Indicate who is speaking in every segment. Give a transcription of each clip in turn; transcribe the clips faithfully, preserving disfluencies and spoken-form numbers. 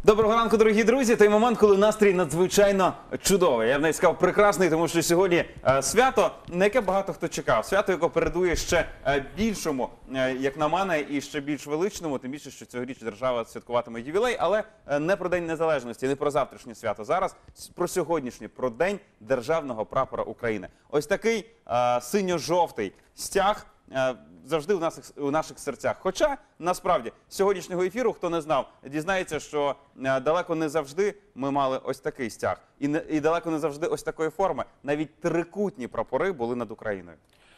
Speaker 1: Доброго ранку, дорогі друзі. Той момент, коли настрій надзвичайно чудовий. Я б навіть сказав прекрасний, тому що сьогодні е, свято, на яке багато хто чекав. Свято, яке передує ще е, більшому, е, як на мене, і ще більш величному. Тим більше, що цьогоріч держава святкуватиме ювілей, але е, не про День Незалежності, не про завтрашнє свято. Зараз про сьогоднішнє, про День Державного прапора України. Ось такий е, синьо-жовтий стяг е, завжди у наших, у наших серцях. Хоча, насправді, з сьогоднішнього ефіру, хто не знав, дізнається, що е, далеко не завжди ми мали ось такий стяг. І, не, і далеко не завжди ось такої форми. Навіть трикутні прапори були над Україною.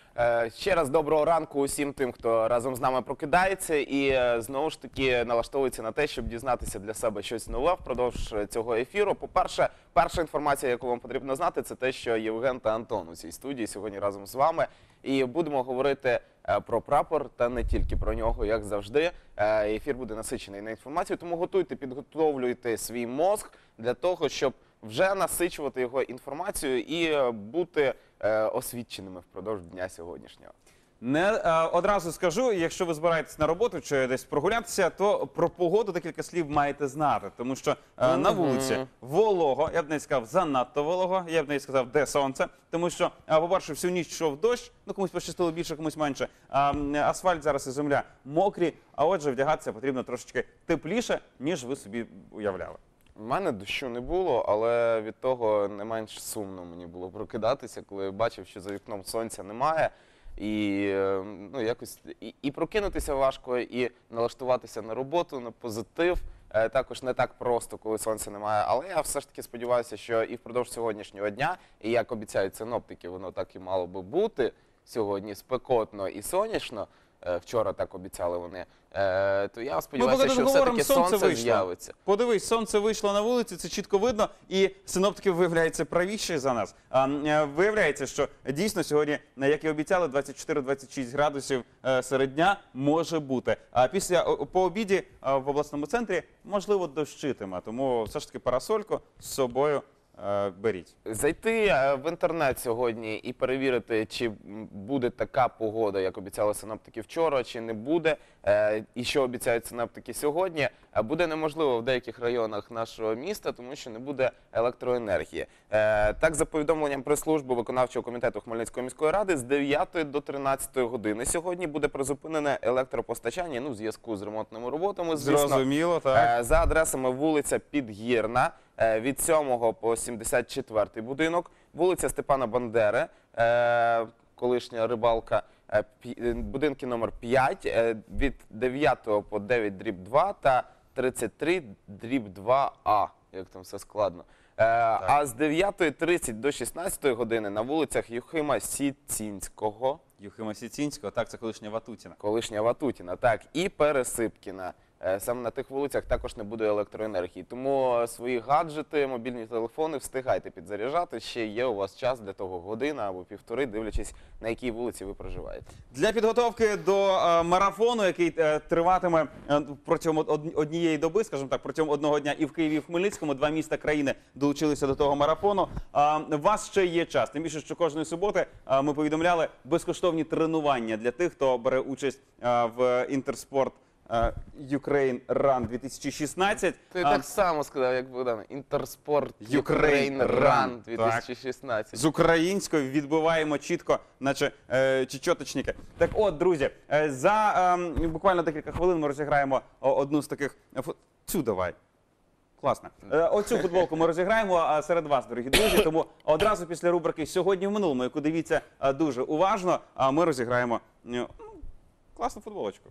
Speaker 2: Ще раз доброго ранку усім тим, хто разом з нами прокидається і знову ж таки налаштовується на те, щоб дізнатися для себе щось нове впродовж цього ефіру. По-перше, перша інформація, яку вам потрібно знати, це те, що Євген та Антон у цій студії сьогодні разом з вами. І будемо говорити про прапор та не тільки про нього, як завжди. Ефір буде насичений на інформацію, тому готуйте, підготовлюйте свій мозк для того, щоб вже насичувати його інформацією і бути е, освіченими впродовж дня сьогоднішнього.
Speaker 1: Не е, одразу скажу, якщо ви збираєтесь на роботу чи десь прогулятися, то про погоду декілька слів маєте знати. Тому що е, mm-hmm. на вулиці волого, я б не сказав занадто волого, я б не сказав, де сонце. Тому що, е, по-перше, всю ніч йшов дощ, ну комусь пощастило більше, комусь менше. А, асфальт зараз і земля мокрі, а отже вдягатися потрібно трошечки тепліше, ніж ви собі уявляли.
Speaker 2: У мене дощу не було, але від того не менш сумно мені було прокидатися, коли я бачив, що за вікном сонця немає. І, ну, якось, і, і прокинутися важко, і налаштуватися на роботу, на позитив. Е, також не так просто, коли сонця немає. Але я все ж таки сподіваюся, що і впродовж сьогоднішнього дня, і як обіцяють синоптики, воно так і мало би бути сьогодні спекотно і сонячно. Вчора так обіцяли вони, то я сподіваюся, що все-таки сонце, сонце з'явиться.
Speaker 1: Подивись, сонце вийшло на вулиці, це чітко видно, і синоптики, виявляється, правіші за нас. А, виявляється, що дійсно сьогодні, як і обіцяли, двадцять чотири - двадцять шість градусів серед дня може бути. А після, по обіді в обласному центрі, можливо, дощитиме, тому все ж таки парасольку з собою беріть.
Speaker 2: Зайти в інтернет сьогодні і перевірити, чи буде така погода, як обіцяли синоптики вчора, чи не буде, і що обіцяють синоптики сьогодні, буде неможливо в деяких районах нашого міста, тому що не буде електроенергії. Так, за повідомленням прес-служби виконавчого комітету Хмельницької міської ради, з дев'ятої до тринадцятої години сьогодні буде призупинене електропостачання, ну, в зв'язку з ремонтними роботами, звісно.
Speaker 1: Зрозуміло, так.
Speaker 2: За адресами вулиця Підгірна, від сьомого по сімдесят четвертий будинок, вулиця Степана Бандери, колишня рибалка, будинки номер п'ять, від дев'ятого по дев'ять дріб два та тридцять три дріб два А, як там все складно. Так. А з дев'ятої тридцять до шістнадцятої години на вулицях Юхима Сіцінського.
Speaker 1: Юхима Сіцінського, так, це колишня Ватутіна.
Speaker 2: Колишня Ватутіна, так, і Пересипкіна. Саме на тих вулицях також не буде електроенергії. Тому свої гаджети, мобільні телефони встигайте підзаряджати. Ще є у вас час для того, година або півтори, дивлячись, на якій вулиці ви проживаєте.
Speaker 1: Для підготовки до е, марафону, який е, триватиме е, протягом од, однієї доби, скажімо так, протягом одного дня і в Києві, і в Хмельницькому, два міста країни долучилися до того марафону. Е, у вас ще є час. Тим більше, що кожної суботи е, ми повідомляли безкоштовні тренування для тих, хто бере участь е, в інтерспорт Ukraine Run дві тисячі шістнадцять.
Speaker 2: Ти а... так само сказав, як Богдан. Інтерспорт Ukraine Run дві тисячі шістнадцять.
Speaker 1: З українською відбиваємо чітко, наче е, чечоточники. Так от, друзі, е, за е, буквально декілька хвилин ми розіграємо одну з таких... Цю давай. Класно. Е, оцю футболку ми розіграємо серед вас, дорогі друзі. Тому одразу після рубрики «Сьогодні в минулому», яку дивіться дуже уважно, ми розіграємо е, класну футболочку.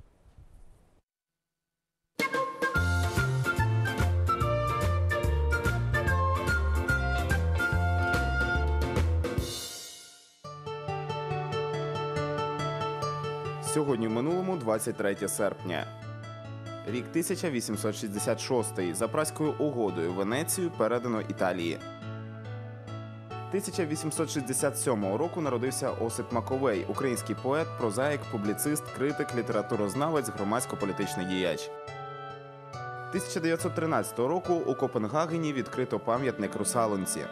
Speaker 3: Сьогодні в минулому двадцять третє серпня. Рік тисяча вісімсот шістдесят шостий. За Празькою угодою Венецію передано Італії. тисяча вісімсот шістдесят сьомого року народився Осип Маковей, український поет, прозаїк, публіцист, критик, літературознавець, громадсько-політичний діяч. тисяча дев'ятсот тринадцятого року у Копенгагені відкрито пам'ятник Русалонці.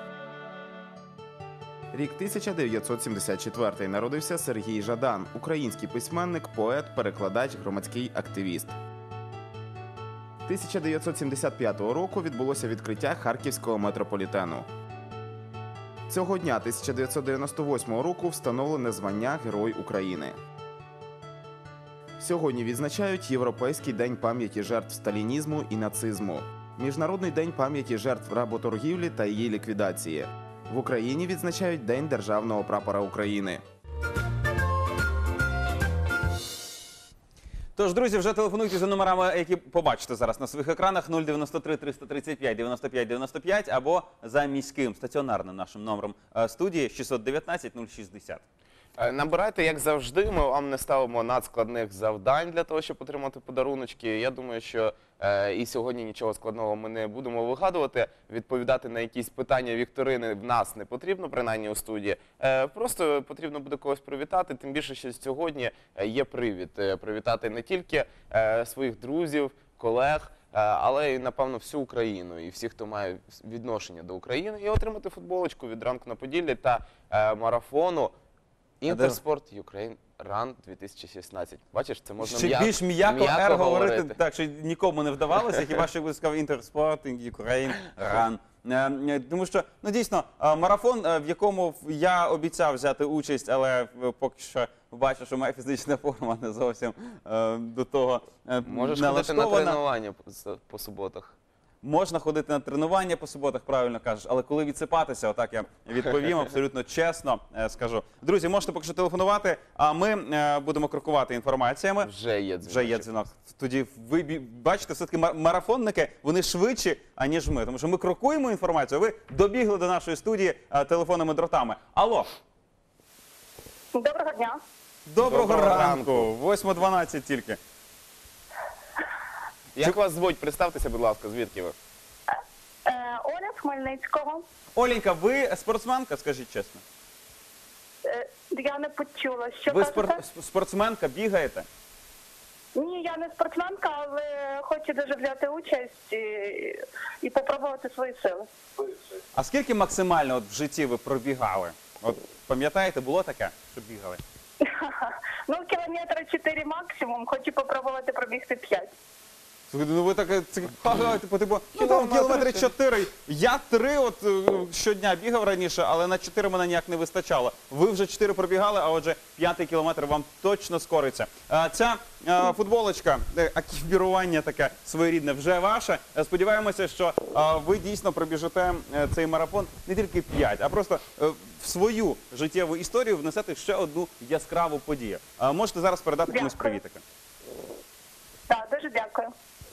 Speaker 3: Рік тисяча дев'ятсот сімдесят четвертий. Народився Сергій Жадан, український письменник, поет, перекладач, громадський активіст. тисяча дев'ятсот сімдесят п'ятого року відбулося відкриття Харківського метрополітену. Цього дня тисяча дев'ятсот дев'яносто восьмого року встановлене звання Герой України. Сьогодні відзначають Європейський день пам'яті жертв сталінізму і нацизму, Міжнародний день пам'яті жертв работоргівлі та її ліквідації. В Україні відзначають День Державного прапора України.
Speaker 1: Тож, друзі, вже телефонуйте за номерами, які побачите зараз на своїх екранах: нуль дев'яносто три триста тридцять п'ять дев'яносто п'ять дев'яносто п'ять або за міським стаціонарним нашим номером е, студії шістсот дев'ятнадцять нуль шістдесят.
Speaker 2: Е, Набирайте, як завжди, ми вам не ставимо надскладних завдань для того, щоб отримати подаруночки. Я думаю, що е, і сьогодні нічого складного ми не будемо вигадувати. Відповідати на якісь питання вікторини в нас не потрібно, принаймні у студії. Е, просто потрібно буде когось привітати, тим більше, що сьогодні е, є привід е, привітати не тільки е, своїх друзів, колег, е, але й, напевно, всю Україну і всіх, хто має відношення до України, і отримати футболочку від «Ранку на Поділлі» та е, марафону Інтерспорт Ukraine Run дві тисячі шістнадцять. Бачиш, це можна
Speaker 1: Ще
Speaker 2: м'яко,
Speaker 1: більш м'яко
Speaker 2: м'яко
Speaker 1: «Р» говорити,
Speaker 2: говорити.
Speaker 1: так, що нікому не вдавалося, хіба що би сказав «Інтерспорт», «Ukraine», «Run». Е, е, Тому що, ну дійсно, е, марафон, е, в якому я обіцяв взяти участь, але е, поки що бачу, що моя фізична форма не зовсім е, до того е,
Speaker 2: Можеш ходити на
Speaker 1: налаштована.
Speaker 2: тренування по, по суботах.
Speaker 1: Можна ходити на тренування по суботах, правильно кажеш, але коли відсипатися, отак я відповім абсолютно чесно е, скажу. Друзі, можете поки що телефонувати, а ми е, будемо крокувати інформаціями.
Speaker 2: Вже є дзвінок.
Speaker 1: Вже є дзвінок. Тоді ви бі- бачите, все-таки ма- марафонники, вони швидші, аніж ми. Тому що ми крокуємо інформацію, а ви добігли до нашої студії е, телефонними дротами. Алло,
Speaker 4: Доброго дня.
Speaker 1: доброго,
Speaker 2: Доброго
Speaker 1: ранку.
Speaker 2: ранку.
Speaker 1: восьма дванадцять тільки.
Speaker 2: Як вас звуть? Представтеся, будь ласка, звідки ви?
Speaker 4: Е, Оля з Хмельницького.
Speaker 1: Оленька, ви спортсменка, скажіть чесно?
Speaker 4: Е, я не почула, що
Speaker 1: Ви
Speaker 4: кажете?
Speaker 1: спор- с- спортсменка, бігаєте?
Speaker 4: Ні, я не спортсменка, але хочу дуже взяти участь і, і попробувати свої сили.
Speaker 1: А скільки максимально от в житті ви пробігали? От пам'ятаєте, було таке, що бігали?
Speaker 4: Ну, кілометра чотири максимум, хочу попробувати пробігти п'ять.
Speaker 1: Слухайте, ну ви таке цікаве, типу, типу, ну там
Speaker 2: Кілометри
Speaker 1: кілометри
Speaker 2: ще.
Speaker 1: чотири. Я три от е, щодня бігав раніше, але на чотири мене ніяк не вистачало. Ви вже чотири пробігали, а отже, п'ятий кілометр вам точно скориться. А, ця е, футболочка, е, екіпірування таке своєрідне вже ваше. Е, Сподіваємося, що е, ви дійсно пробіжите е, цей марафон не тільки п'ять, а просто е, в свою життєву історію внесете ще одну яскраву подію. Е, можете зараз передати комусь
Speaker 4: Дякую.
Speaker 1: привітики.
Speaker 4: Так, дуже дякую.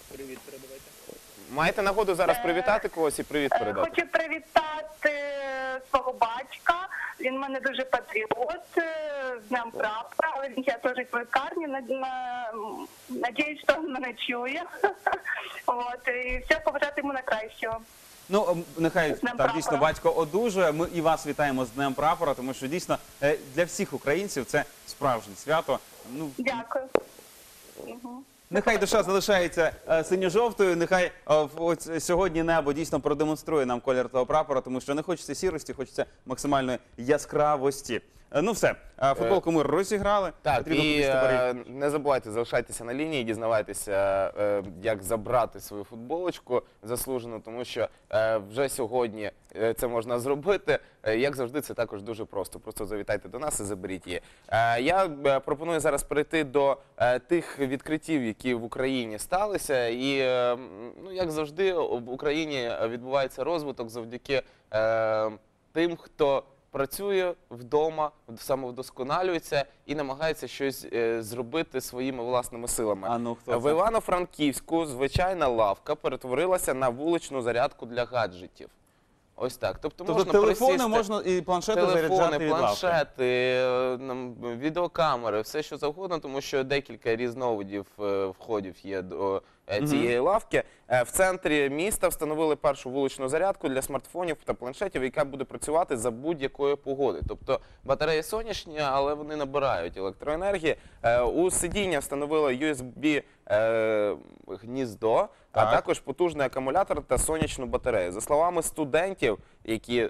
Speaker 2: Маєте нагоду зараз привітати когось і привіт
Speaker 4: Е,
Speaker 2: передати?
Speaker 4: Хочу привітати свого батька. Він в мене дуже патріот, е, з Днем прапора, але він зараз лежить в лікарні. На, на, надіюсь, що він мене чує. От, і все, побажати йому найкращого.
Speaker 1: Ну, ем, нехай
Speaker 4: З Днем
Speaker 1: так дійсно
Speaker 4: прапора.
Speaker 1: батько одужує. Ми і вас вітаємо з Днем прапора, тому що дійсно е, для всіх українців це справжнє свято. Ну,
Speaker 4: Дякую. Угу.
Speaker 1: нехай душа залишається е, синьо-жовтою, нехай е, в- ось сьогодні небо дійсно продемонструє нам колір того прапора, тому що не хочеться сірості, хочеться максимальної яскравості. Е, ну все, е, футболку ми розіграли.
Speaker 2: Так,
Speaker 1: Потрібно
Speaker 2: і
Speaker 1: кудись тепер
Speaker 2: е, не забувайте, залишайтеся на лінії, дізнавайтеся, е, як забрати свою футболочку заслужену, тому що е, вже сьогодні е, це можна зробити. Е, як завжди, це також дуже просто. Просто завітайте до нас і заберіть її. Е, я е, пропоную зараз перейти до е, тих відкриттів, які в Україні сталися. І, е, м, ну, як завжди, в Україні відбувається розвиток завдяки е, тим, хто працює вдома, самовдосконалюється і намагається щось е, зробити своїми власними силами.
Speaker 1: А ну, хто
Speaker 2: В
Speaker 1: це?
Speaker 2: Івано-Франківську звичайна лавка перетворилася на вуличну зарядку для гаджетів. Ось так. Тобто,
Speaker 1: Тобто
Speaker 2: можна
Speaker 1: телефони
Speaker 2: присісти,
Speaker 1: можна і планшети
Speaker 2: телефони,
Speaker 1: заряджати від лавки.
Speaker 2: планшети, е, нам, відеокамери, все що завгодно, тому що декілька різновидів е, входів є до е, цієї лавки. Е, В центрі міста встановили першу вуличну зарядку для смартфонів та планшетів, яка буде працювати за будь-якої погоди. Тобто батареї сонячні, але вони набирають електроенергії. Е, У сидіння встановили ю ес бі е, гніздо, а
Speaker 1: Так.
Speaker 2: також потужний акумулятор та сонячну батарею. За словами студентів, які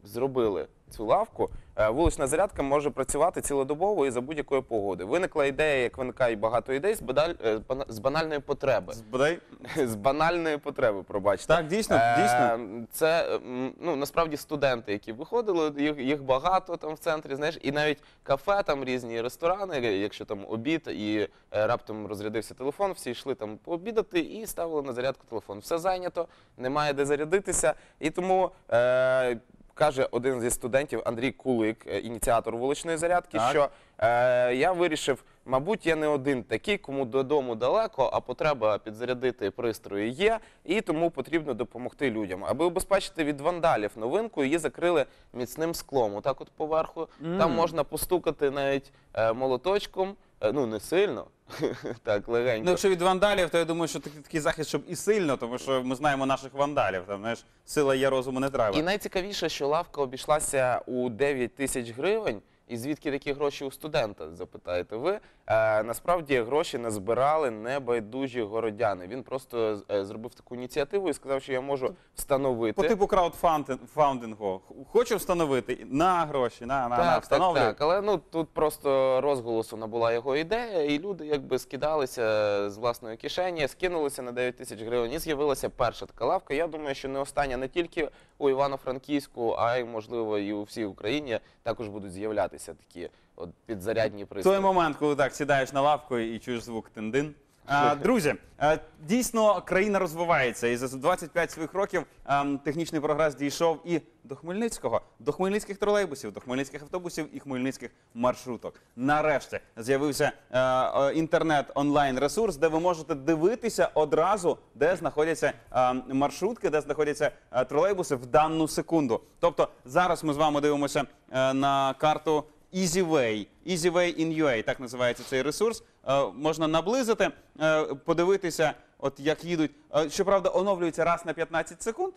Speaker 2: зробили цю лавку, е, вулична зарядка може працювати цілодобово і за будь-якої погоди. Виникла ідея, як виникає багато ідей, з, бадаль, е, бана- з банальної потреби.
Speaker 1: Бодай
Speaker 2: З банальної потреби, пробачте.
Speaker 1: так, дійсно,
Speaker 2: Е,
Speaker 1: дійсно.
Speaker 2: Це м, ну, насправді студенти, які виходили, їх, їх багато там в центрі, знаєш, і навіть кафе, там різні ресторани, якщо там обід і е, раптом розрядився телефон, всі йшли там пообідати і ставили на зарядку телефон. Все зайнято, немає де зарядитися, і тому е, каже один зі студентів Андрій Кулик, е, ініціатор вуличної зарядки,
Speaker 1: Так.
Speaker 2: що е, я вирішив, мабуть, я не один такий, кому додому далеко, а потреба підзарядити пристрої є, і тому потрібно допомогти людям. Аби убезпечити від вандалів новинку, її закрили міцним склом. Отак от поверху. Там можна постукати навіть е, молоточком, е, ну не сильно, так, легенько.
Speaker 1: Ну, якщо від вандалів, то я думаю, що такий, такий захист, щоб і сильно, тому що ми знаємо наших вандалів. Там, знаєш, сила є, розуму не треба.
Speaker 2: І найцікавіше, що лавка обійшлася у дев'ять тисяч гривень. І звідки такі гроші у студента, запитаєте ви? Е, насправді гроші назбирали небайдужі городяни. Він просто е, зробив таку ініціативу і сказав, що я можу встановити.
Speaker 1: По типу краудфандингу. Хочу встановити на гроші, на, на, на,
Speaker 2: Так, так,
Speaker 1: встановлюю.
Speaker 2: так. Але ну тут просто розголосу набула його ідея, і люди якби скидалися з власної кишені, скинулися на дев'ять тисяч гривень. І з'явилася перша така лавка. Я думаю, що не остання не тільки у Івано-Франківську, а й можливо і у всій Україні також будуть з'являтися такі от підзарядні
Speaker 1: В
Speaker 2: пристрої.
Speaker 1: той момент, коли так сідаєш на лавку і чуєш звук тин-дин. А, друзі, а, дійсно країна розвивається, і за двадцять п'ять своїх років а, технічний прогрес дійшов і до Хмельницького, до хмельницьких тролейбусів, до хмельницьких автобусів і хмельницьких маршруток. Нарешті з'явився а, а, інтернет-онлайн-ресурс, де ви можете дивитися одразу, де знаходяться а, маршрутки, де знаходяться а, тролейбуси в дану секунду. Тобто зараз ми з вами дивимося а, на карту EasyWay, EasyWay in ю ей, так називається цей ресурс. Е, можна наблизити, е, подивитися, от як їдуть. Е, щоправда, оновлюється раз на п'ятнадцять секунд.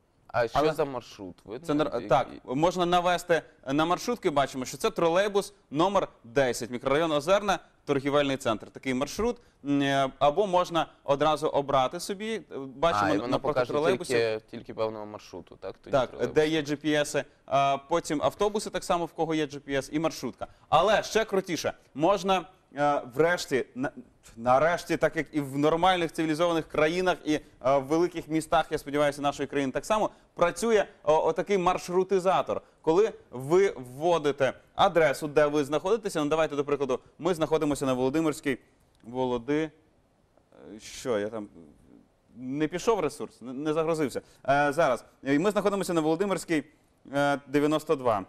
Speaker 2: А що
Speaker 1: Але-
Speaker 2: за маршрут? Видно?
Speaker 1: Це нар-
Speaker 2: І-
Speaker 1: так,
Speaker 2: і-
Speaker 1: можна навести на маршрутки. Бачимо, що це тролейбус номер десять, мікрорайон Озерна, торгівельний центр. Такий маршрут. М, е, Або можна одразу обрати собі. Е, Бачимо
Speaker 2: А, і воно
Speaker 1: напроти
Speaker 2: покаже
Speaker 1: тролейбусів.
Speaker 2: тільки, тільки певного маршруту, так? Тоді
Speaker 1: Так,
Speaker 2: тролейбус.
Speaker 1: де є джі пі еси, а потім автобуси, так само в кого є джі пі ес, і маршрутка. Але ще крутіше, можна е, врешті, на, нарешті, так як і в нормальних цивілізованих країнах, і е, в великих містах, я сподіваюся, нашої країни так само, працює о, отакий маршрутизатор. Коли ви вводите адресу, де ви знаходитеся, ну давайте, до прикладу, ми знаходимося на Володимирській, Володи... е, Що, я там... Не пішов ресурс, не- не загрузився. Е, зараз. Е, Ми знаходимося на Володимирській е, дев'яносто два.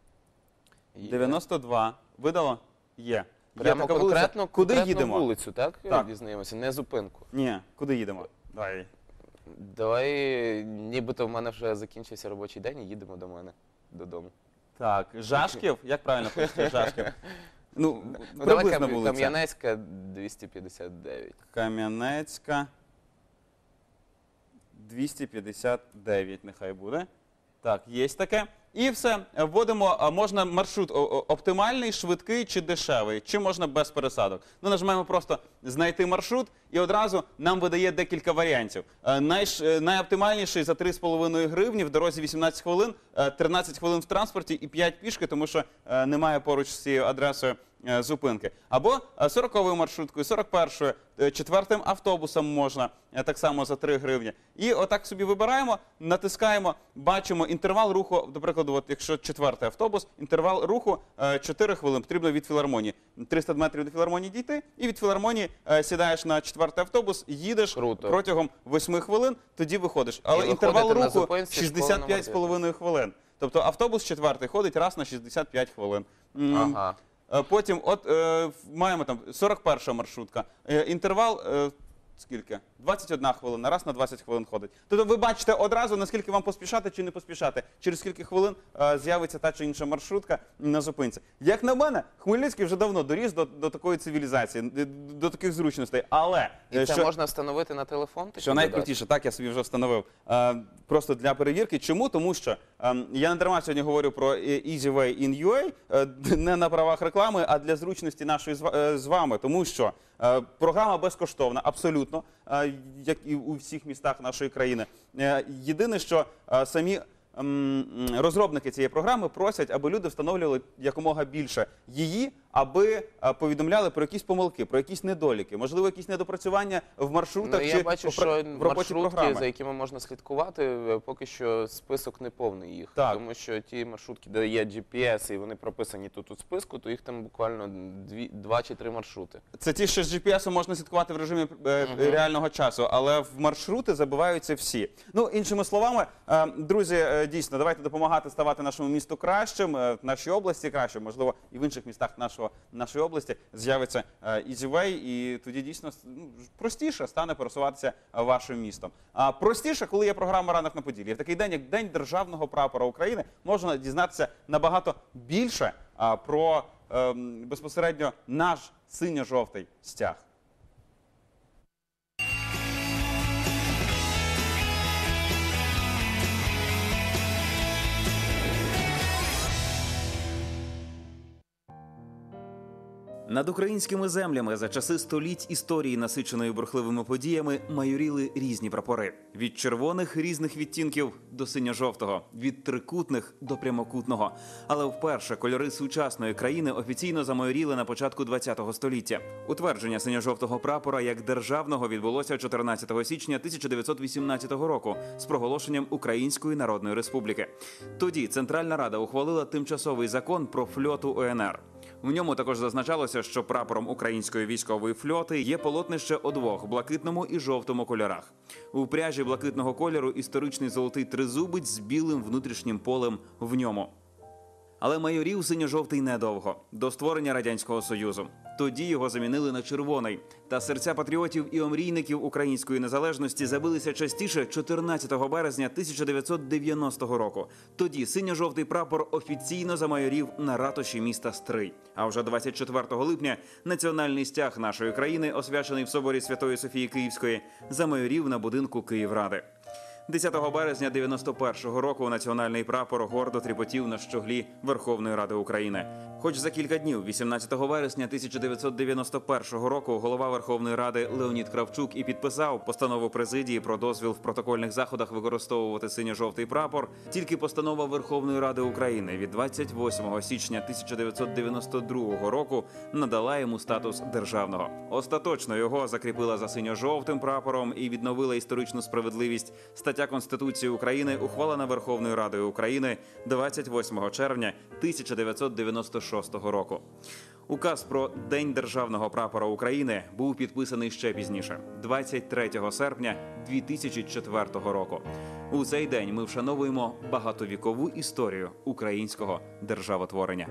Speaker 2: Є.
Speaker 1: дев'яносто два. Видало? Є.
Speaker 2: Прямо
Speaker 1: Є така вулиця.
Speaker 2: конкретно,
Speaker 1: Куди
Speaker 2: конкретно
Speaker 1: їдемо?
Speaker 2: вулицю, так?
Speaker 1: Так.
Speaker 2: Дізнаємося, не зупинку.
Speaker 1: Ні, куди їдемо? Давай.
Speaker 2: Давай, нібито в мене вже закінчився робочий день і їдемо до мене додому.
Speaker 1: Так, Жашків? Як правильно пишете? Жашків. Ну,
Speaker 2: Ну, давай
Speaker 1: приблизна
Speaker 2: Кам-
Speaker 1: вулиця.
Speaker 2: Кам'янецька двісті п'ятдесят дев'ять.
Speaker 1: Кам'янецька. двісті п'ятдесят дев'ять нехай буде. Так, є таке. І все, вводимо, а можна маршрут о- о- оптимальний, швидкий чи дешевий, чи можна без пересадок. Ну, нажимаємо просто знайти маршрут, і одразу нам видає декілька варіантів. Е, найш- е, Найоптимальніший за три з половиною гривні, в дорозі вісімнадцять хвилин, е, тринадцять хвилин в транспорті і п'ять пішки, тому що е, немає поруч з цією адресою е, зупинки. Або е, сороковою маршруткою, сорок першою, е, четвертим автобусом можна, е, так само за три гривні. І отак собі вибираємо, натискаємо, бачимо інтервал руху, до прикладу, от якщо четвертий автобус, інтервал руху е, чотири хвилини, потрібно від філармонії. триста метрів до філармонії дійти, і від філармонії е, сідаєш на четвертий автобус, їдеш
Speaker 2: Круто.
Speaker 1: протягом восьми хвилин, тоді виходиш. Але
Speaker 2: виходите
Speaker 1: інтервал
Speaker 2: на
Speaker 1: руху
Speaker 2: зупинці
Speaker 1: шістдесят п'ять з половиною хвилин. Тобто автобус четвертий ходить раз на шістдесят п'ять хвилин. М,
Speaker 2: Ага.
Speaker 1: Е, Потім, от е, маємо там сорок перша маршрутка. Е, інтервал е, скільки? двадцять одна хвилина, раз на двадцять хвилин ходить. Тобто ви бачите одразу, наскільки вам поспішати чи не поспішати. Через скільки хвилин е, з'явиться та чи інша маршрутка на зупинці. Як на мене, Хмельницький вже давно доріс до, до такої цивілізації, до, до таких зручностей. Але
Speaker 2: І
Speaker 1: е,
Speaker 2: це
Speaker 1: що,
Speaker 2: можна встановити на телефон? такі
Speaker 1: що найкрутіше, так, я собі вже встановив. Е, просто для перевірки. Чому? Тому що е, я не дарма сьогодні говорю про EasyWay in ю ей, е, не на правах реклами, а для зручності нашої з ва- е, з вами. Тому що е, програма безкоштовна, абсолютно, е, як і у всіх містах нашої країни. Е, єдине, що е, самі м, розробники цієї програми просять, аби люди встановлювали якомога більше її, аби е, повідомляли про якісь помилки, про якісь недоліки, можливо, якісь недопрацювання в маршрутах
Speaker 2: Ну,
Speaker 1: чи
Speaker 2: я бачу,
Speaker 1: в,
Speaker 2: що
Speaker 1: в роботі
Speaker 2: маршрутки,
Speaker 1: програми.
Speaker 2: за якими можна слідкувати, е, поки що список не повний їх.
Speaker 1: Так.
Speaker 2: Тому що ті маршрутки, де є джі пі ес і вони прописані тут у списку, то їх там буквально дві, два чи три маршрути.
Speaker 1: Це ті, що з джі пі ес можна слідкувати в режимі е, реального часу, але в маршрути забиваються всі. Ну, іншими словами, е, друзі, е, дійсно, давайте допомагати ставати нашому місту кращим, е, нашій області кращим, можливо, і в інших містах нашого, нашої області з'явиться е, EasyWay, і тоді дійсно ну, простіше стане пересуватися е, вашим містом. А простіше, коли є програма «Ранок на Поділлі». В такий день, як День державного прапора України, можна дізнатися набагато більше а, про е, безпосередньо наш синьо-жовтий стяг. Над українськими землями за часи століть історії, насиченої бурхливими подіями, майоріли різні прапори. Від червоних різних відтінків до синьо-жовтого, від трикутних до прямокутного. Але вперше кольори сучасної країни офіційно замайоріли на початку ХХ століття. Утвердження синьо-жовтого прапора як державного відбулося чотирнадцятого січня тисяча дев'ятсот вісімнадцятого року з проголошенням Української Народної Республіки. Тоді Центральна Рада ухвалила тимчасовий закон про флоту У Ен Ер. В ньому також зазначалося, що прапором української військової флоти є полотнище у двох – блакитному і жовтому кольорах. У пряжі блакитного кольору історичний золотий тризубець з білим внутрішнім полем в ньому. Але майорів синьо-жовтий недовго – до створення Радянського Союзу. Тоді його замінили на червоний. Та серця патріотів і омрійників української незалежності забилися частіше чотирнадцятого березня тисяча дев'ятсот дев'яностого року. Тоді синьо-жовтий прапор офіційно замайорів на ратуші міста Стрий. А вже двадцять четвертого липня національний стяг нашої країни, освячений в соборі Святої Софії Київської, замайорів на будинку Київради. десятого березня дев'яносто першого року національний прапор гордо тріпотів на щоглі Верховної Ради України. Хоч за кілька днів, вісімнадцятого вересня тисяча дев'ятсот дев'яносто першого року, голова Верховної Ради Леонід Кравчук і підписав постанову президії про дозвіл в протокольних заходах використовувати синьо-жовтий прапор, тільки постанова Верховної Ради України від двадцять восьмого січня тисяча дев'ятсот дев'яносто другого року надала йому статус державного. Остаточно його закріпила за синьо-жовтим прапором і відновила історичну справедливість стаття Конституції України, ухвалена Верховною Радою України двадцять восьмого червня тисяча дев'ятсот дев'яносто шостого року. Указ про День державного прапора України був підписаний ще пізніше, двадцять третього серпня дві тисячі четвертого року. У цей день ми вшановуємо багатовікову історію українського державотворення.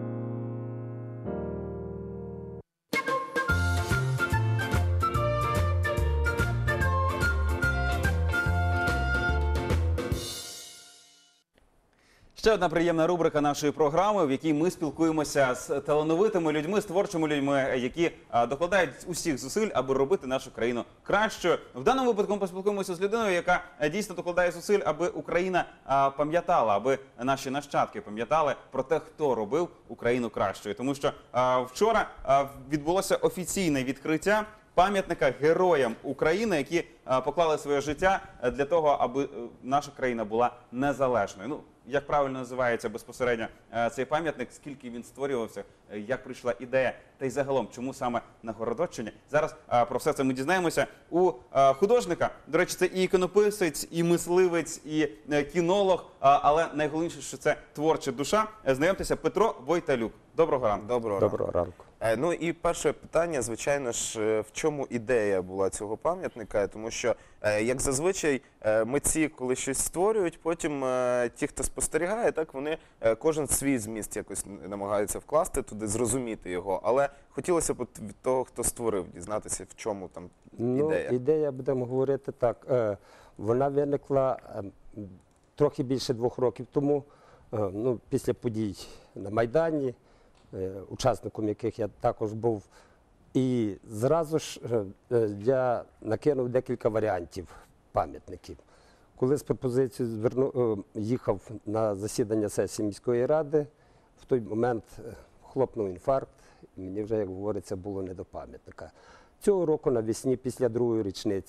Speaker 1: Ще одна приємна рубрика нашої програми, в якій ми спілкуємося з талановитими людьми, з творчими людьми, які а, докладають усіх зусиль, аби робити нашу країну кращою. В даному випадку ми поспілкуємося з людиною, яка а, дійсно докладає зусиль, аби Україна а, пам'ятала, аби наші нащадки пам'ятали про те, хто робив Україну кращою. Тому що а, вчора а, відбулося офіційне відкриття пам'ятника героям України, які а, поклали своє життя для того, аби а, наша країна була незалежною. Ну, як правильно називається безпосередньо е, цей пам'ятник, скільки він створювався, е, як прийшла ідея, та й загалом, чому саме на Городоччині. Зараз е, про все це ми дізнаємося у е, художника. До речі, це і іконописець, і мисливець, і е, кінолог, е, але найголовніше, що це творча душа. Е, знайомтеся, Петро Войталюк. Доброго ранку.
Speaker 2: Доброго ранку.
Speaker 5: Доброго ранку.
Speaker 2: Е, Ну і перше питання, звичайно ж, е, в чому ідея була цього пам'ятника? Тому що, е, як зазвичай, е, митці, коли щось створюють, потім е, ті, хто спостерігає, так вони е, кожен свій зміст якось намагаються вкласти туди, зрозуміти його. Але хотілося б от від того, хто створив, дізнатися, в чому там
Speaker 5: Ну,
Speaker 2: ідея.
Speaker 5: ідея, будемо говорити так, е, вона виникла е, трохи більше двох років тому, е, ну, після подій на Майдані, е, учасником яких я також був. І зразу ж е, е, я накинув декілька варіантів пам'ятників. Коли з пропозицією зверну, е, їхав на засідання сесії міської ради, в той момент е, хлопнув інфаркт, і мені вже, як говориться, було не до пам'ятника. Цього року навесні, після другої річниці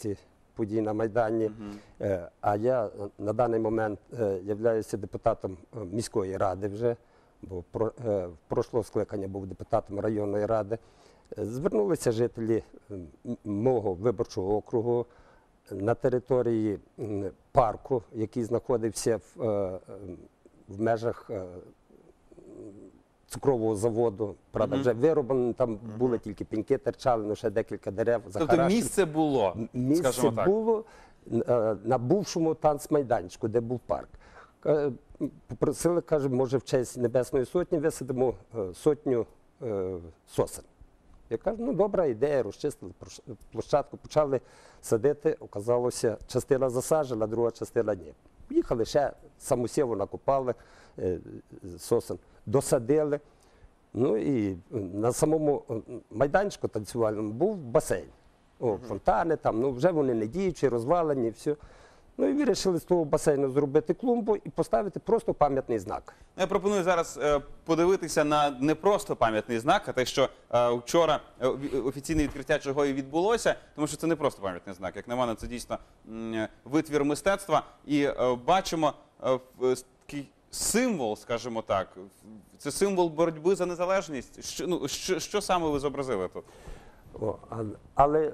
Speaker 5: подій на Майдані. Е, А я на даний момент е, являюся депутатом е, міської ради вже, бо про- е, в прошлого скликання був депутатом районної ради. Е, Звернулися жителі е, м- мого виборчого округу на території м, парку, який знаходився в, е, в межах е, цукрового заводу. Правда, вже вироблено, там були тільки пеньки, терчали, ну ще декілька дерев.
Speaker 1: Тобто
Speaker 5: захаращені.
Speaker 1: місце було,
Speaker 5: Місце
Speaker 1: скажімо так.
Speaker 5: було е, на бувшому танцмайданчику, де був парк. Е, Попросили, каже, може в честь Небесної Сотні висадимо е, сотню е, сосен. Я кажу, ну добра ідея, розчистили прош- площадку, почали садити, оказалося, частина засаджена, друга частина ні. Їхали ще, самосіву накопали е, сосен, досадили. Ну і на самому майданчику танцювальному був басейн. О, фонтани там, ну вже вони не діючі, розвалені, все. Ну і вирішили з того басейну зробити клумбу і поставити просто пам'ятний знак.
Speaker 1: Я пропоную зараз е, подивитися на не просто пам'ятний знак, а те, що е, вчора е, ві- офіційне відкриття чого і відбулося, тому що це не просто пам'ятний знак. Як на мене, це дійсно м, е, витвір мистецтва. І е, бачимо е, в- е, такий символ, скажімо так. Це символ боротьби за незалежність. Що, ну, що, що саме ви зобразили тут?
Speaker 5: О, а- але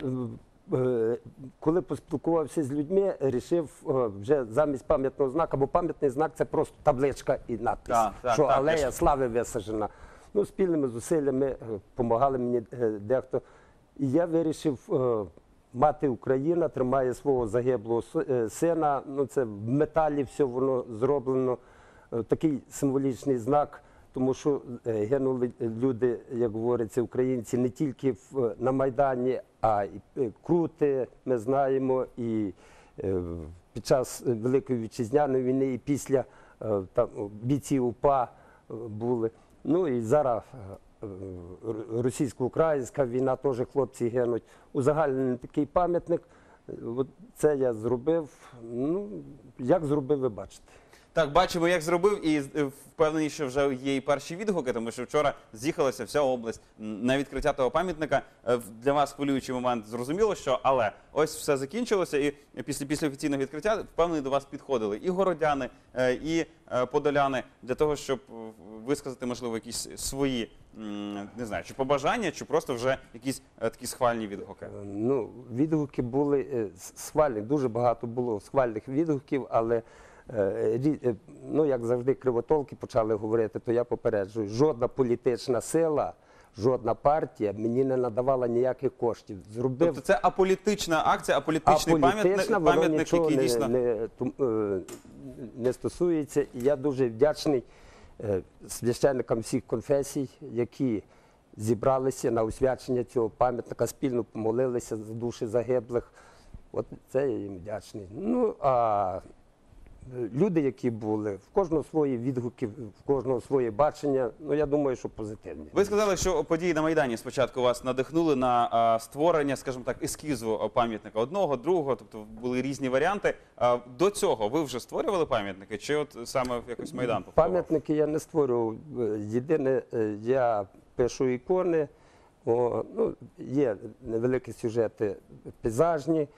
Speaker 5: е, коли поспілкувався з людьми, рішив е, вже замість пам'ятного знака, бо пам'ятний знак це просто табличка і надпис,
Speaker 1: Так, так,
Speaker 5: що
Speaker 1: так, я
Speaker 5: алея
Speaker 1: ж-
Speaker 5: слави висаджена. Ну, спільними зусиллями допомагали мені е, дехто. І я вирішив, е, мати Україна тримає свого загиблого с- е, сина. Ну, це в металі все воно зроблено. Е, Такий символічний знак. Тому що е, гинули люди, як говориться, українці не тільки в, на Майдані, а й е, Крути, ми знаємо, і е, під час Великої Вітчизняної війни, і після е, там, бійці УПА е, були. Ну і зараз е, е, російсько-українська війна, теж хлопці гинуть. Узагальнений такий пам'ятник. Е, От це я зробив. Ну, як зробив, ви бачите.
Speaker 1: Так, бачимо, як зробив, і е, впевнені, що вже є і перші відгуки, тому що вчора з'їхалася вся область м, на відкриття того пам'ятника. Е, в- Для вас хвилюючий момент, зрозуміло, що, але ось все закінчилося, і після, після офіційного відкриття, впевнений, до вас підходили і городяни, е, і е, подоляни, для того, щоб е, висказати, можливо, якісь свої, м, не знаю, чи побажання, чи просто вже якісь е, такі схвальні відгуки.
Speaker 5: Ну, відгуки були е, с- схвальні, дуже багато було схвальних відгуків, але е, рі- е, ну, як завжди, кривотолки почали говорити, то я попереджую, жодна політична сила, жодна партія мені не надавала ніяких коштів. Зробив
Speaker 1: Тобто це аполітична акція, аполітичний пам'ятник,
Speaker 5: аполітична, воно
Speaker 1: пам'ятник,
Speaker 5: нічого
Speaker 1: який
Speaker 5: не,
Speaker 1: дійсно...
Speaker 5: не, тум- е, не стосується. І я дуже вдячний е, священникам всіх конфесій, які зібралися на освячення цього пам'ятника, спільно помолилися за душі загиблих. От це я їм вдячний. Ну, а е, люди, які були, в кожного свої відгуки, в кожного своє бачення, ну, я думаю, що позитивні.
Speaker 1: Ви сказали, що події на Майдані спочатку вас надихнули на а, створення, скажімо так, ескізу а, пам'ятника одного, другого, тобто були різні варіанти. А, до цього ви вже створювали пам'ятники, чи от саме якось Майдан повпливав?
Speaker 5: Пам'ятники я не створював. Е, Єдине, е, я пишу ікони, о, ну, є невеликі сюжети пейзажні,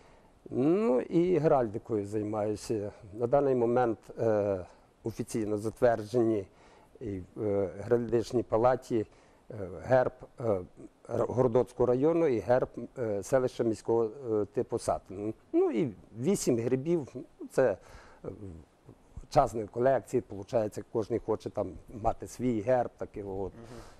Speaker 5: ну і геральдикою займаюся. На даний момент е, офіційно затверджені і в е, геральдичній палаті е, герб е, Р- Городоцького району і герб е, селища міського е, типу Сатин. Ну і вісім гербів, це е, частної колекції, виходить, кожен хоче там мати свій герб, такий от.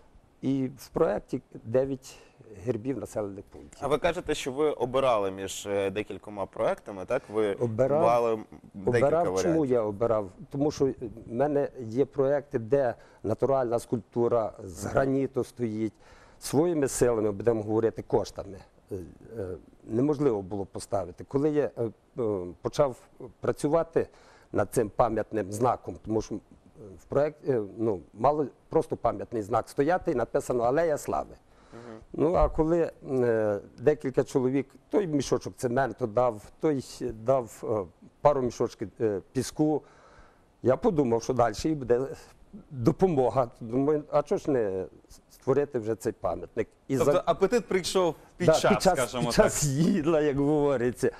Speaker 5: І в проєкті дев'ять гербів населених пунктів.
Speaker 2: А ви кажете, що ви обирали між е, декількома проектами, так? Ви
Speaker 5: Обирав.
Speaker 2: мали декілька
Speaker 5: Обирав, чому
Speaker 2: варіантів.
Speaker 5: я обирав? Тому що в мене є проєкти, де натуральна скульптура з граніту стоїть. Своїми силами, будемо говорити, коштами. е, е, Неможливо було поставити. Коли я е, е, почав працювати над цим пам'ятним знаком, тому що в проєкті ну, мало просто пам'ятний знак стояти і написано «Алея слави». Ну, а коли е, декілька чоловік, той мішочок цементу дав, той дав е, пару мішочків е, піску, я подумав, що далі і буде допомога. Думаю, а чого ж не створити вже цей пам'ятник? І
Speaker 1: Тобто
Speaker 5: за-
Speaker 1: апетит прийшов під
Speaker 5: Да,
Speaker 1: час,
Speaker 5: під час,
Speaker 1: скажімо
Speaker 5: під
Speaker 1: так.
Speaker 5: час їдла, як говориться.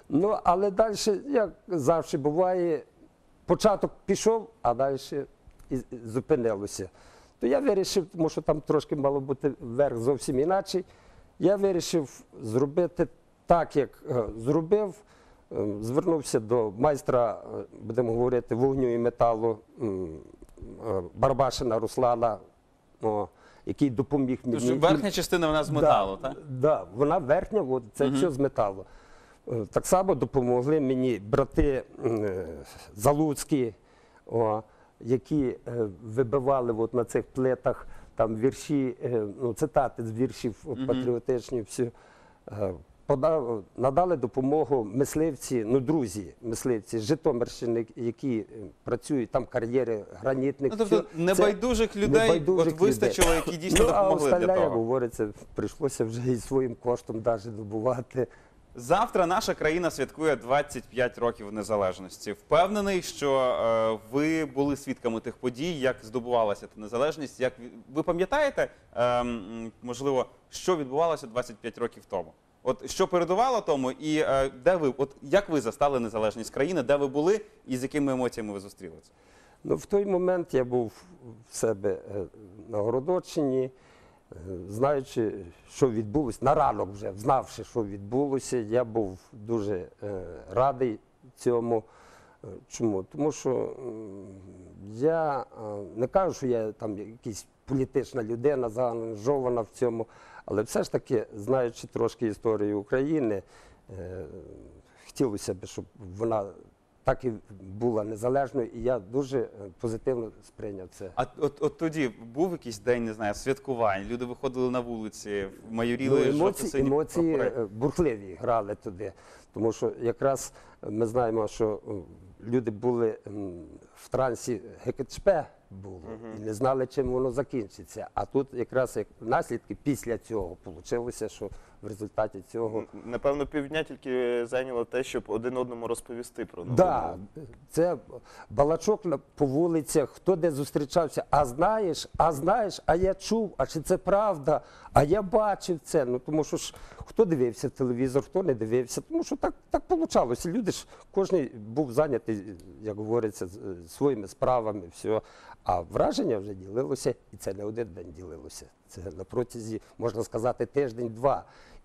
Speaker 5: Ну, але далі, як завжди буває, початок пішов, а далі і зупинилося. То я вирішив, тому що там трошки мало бути верх зовсім інакший, я вирішив зробити так, як е, зробив. Е, Звернувся до майстра, е, будемо говорити, вогню і металу м, е, Барбашина Руслана, о, який допоміг мені.
Speaker 1: Тож верхня частина вона з металу,
Speaker 5: да,
Speaker 1: так?
Speaker 5: Да, вона верхня, от, це все з металу. Е, Так само допомогли мені брати е, Залуцькі, о, які е, вибивали от на цих плитах там вірші, е, ну, цитати з віршів от, патріотичні. Всі. Е, подав, надали допомогу мисливці, ну, друзі мисливці з Житомирщини, які е, працюють, там кар'єри гранітних.
Speaker 1: Ну, тобто
Speaker 5: всьо. Це
Speaker 1: небайдужих людей
Speaker 5: небайдужих
Speaker 1: от вистачило,
Speaker 5: людей.
Speaker 1: які дійсно
Speaker 5: ну,
Speaker 1: допомогли
Speaker 5: а
Speaker 1: для
Speaker 5: остальне, як
Speaker 1: того.
Speaker 5: говориться, прийшлося вже і своїм коштом навіть добувати.
Speaker 1: Завтра наша країна святкує двадцять п'ять років незалежності. Впевнений, що е, ви були свідками тих подій, як здобувалася та незалежність. Як ви- ви пам'ятаєте, е, м, можливо, що відбувалося двадцять п'ять років тому? От що передувало тому, і е, де ви, от як ви застали незалежність країни, де ви були і з якими емоціями ви зустріли це?
Speaker 5: Ну, в той момент я був в себе е, на Городоччині, е, знаючи, що відбулося, на ранок вже, знавши, що відбулося, я був дуже е, радий цьому. Е, Чому? Тому що м, я е, не кажу, що я там якась політична людина, заангажована в цьому, але все ж таки, знаючи трошки історію України, е, хотілося б, щоб вона так і була незалежною, і я дуже е, позитивно сприйняв це.
Speaker 1: А от, от тоді був якийсь день, не знаю, святкувань, люди виходили на вулиці, майоріли
Speaker 5: Ну, емоції,
Speaker 1: жовто-сині
Speaker 5: емоції
Speaker 1: прапори.
Speaker 5: е, бурхливі грали туди, тому що якраз ми знаємо, що е, люди були м, в трансі ГКЧП було, і не знали, чим воно закінчиться. А тут якраз як наслідки після цього вийшло, що в результаті цього.
Speaker 2: Напевно, півдня тільки зайняло те, щоб один одному розповісти про новину.
Speaker 5: Да, це балачок на- по вулицях, хто де зустрічався, а знаєш, а знаєш, а я чув, а чи це правда, а я бачив це. Ну тому що ж хто дивився телевізор, хто не дивився, тому що так, так получалося. Люди ж кожен був зайнятий, як говориться, з- е, своїми справами, все. А враження вже ділилося, і це не один день ділилося. Це на протязі, можна сказати, тиждень-два.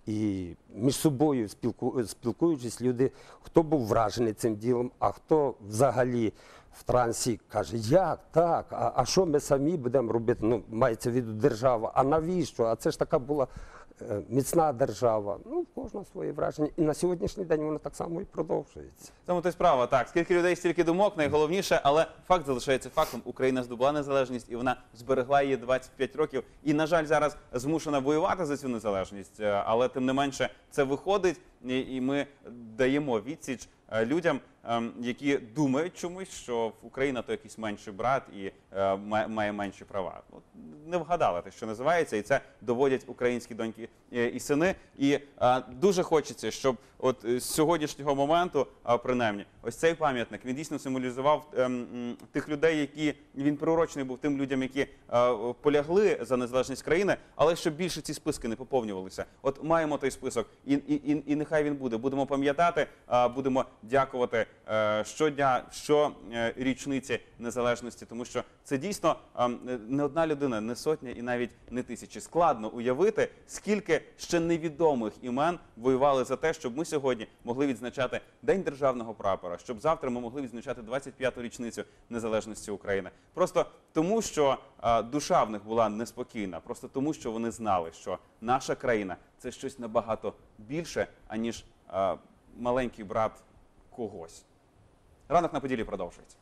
Speaker 5: І між собою спілку, спілкуючись, люди, хто був вражений цим ділом, а хто взагалі в трансі каже, як так, а, а що ми самі будемо робити? Ну, мається в виду держава, а навіщо? А це ж така була е, міцна держава. Ну, в кожного своє враження. І на сьогоднішній день воно так само і продовжується.
Speaker 1: Тому то й справа, так. Скільки людей, стільки думок, найголовніше, але факт залишається фактом. Україна здобула незалежність, і вона зберегла її двадцять п'ять років. І, на жаль, зараз змушена воювати за цю незалежність. Е, Але, тим не менше, це виходить, і і ми даємо відсіч е, людям, ем, які думають чомусь, що Україна – то якийсь менший брат і е, має має менші права. От, не вгадали те, що називається, і це доводять українські доньки е, і сини. І е, дуже хочеться, щоб от е, з сьогоднішнього моменту, а, принаймні, ось цей пам'ятник, він дійсно символізував ем, м, тих людей, які, він приурочений був тим людям, які е, полягли за незалежність країни, але щоб більше ці списки не поповнювалися. От маємо той список, і, і, і, і нехай він буде. Будемо пам'ятати, е, будемо дякувати е, щодня, що е, річниці незалежності, тому що це дійсно е, не одна людина, не сотня і навіть не тисячі. Складно уявити, скільки ще невідомих імен воювали за те, щоб ми сьогодні могли відзначати День державного прапора, щоб завтра ми могли відзначати двадцять п'яту річницю незалежності України. Просто тому, що е, душа в них була неспокійна, просто тому, що вони знали, що наша країна – це щось набагато більше, аніж е, маленький брат когось. Ранок на Поділлі продовжується.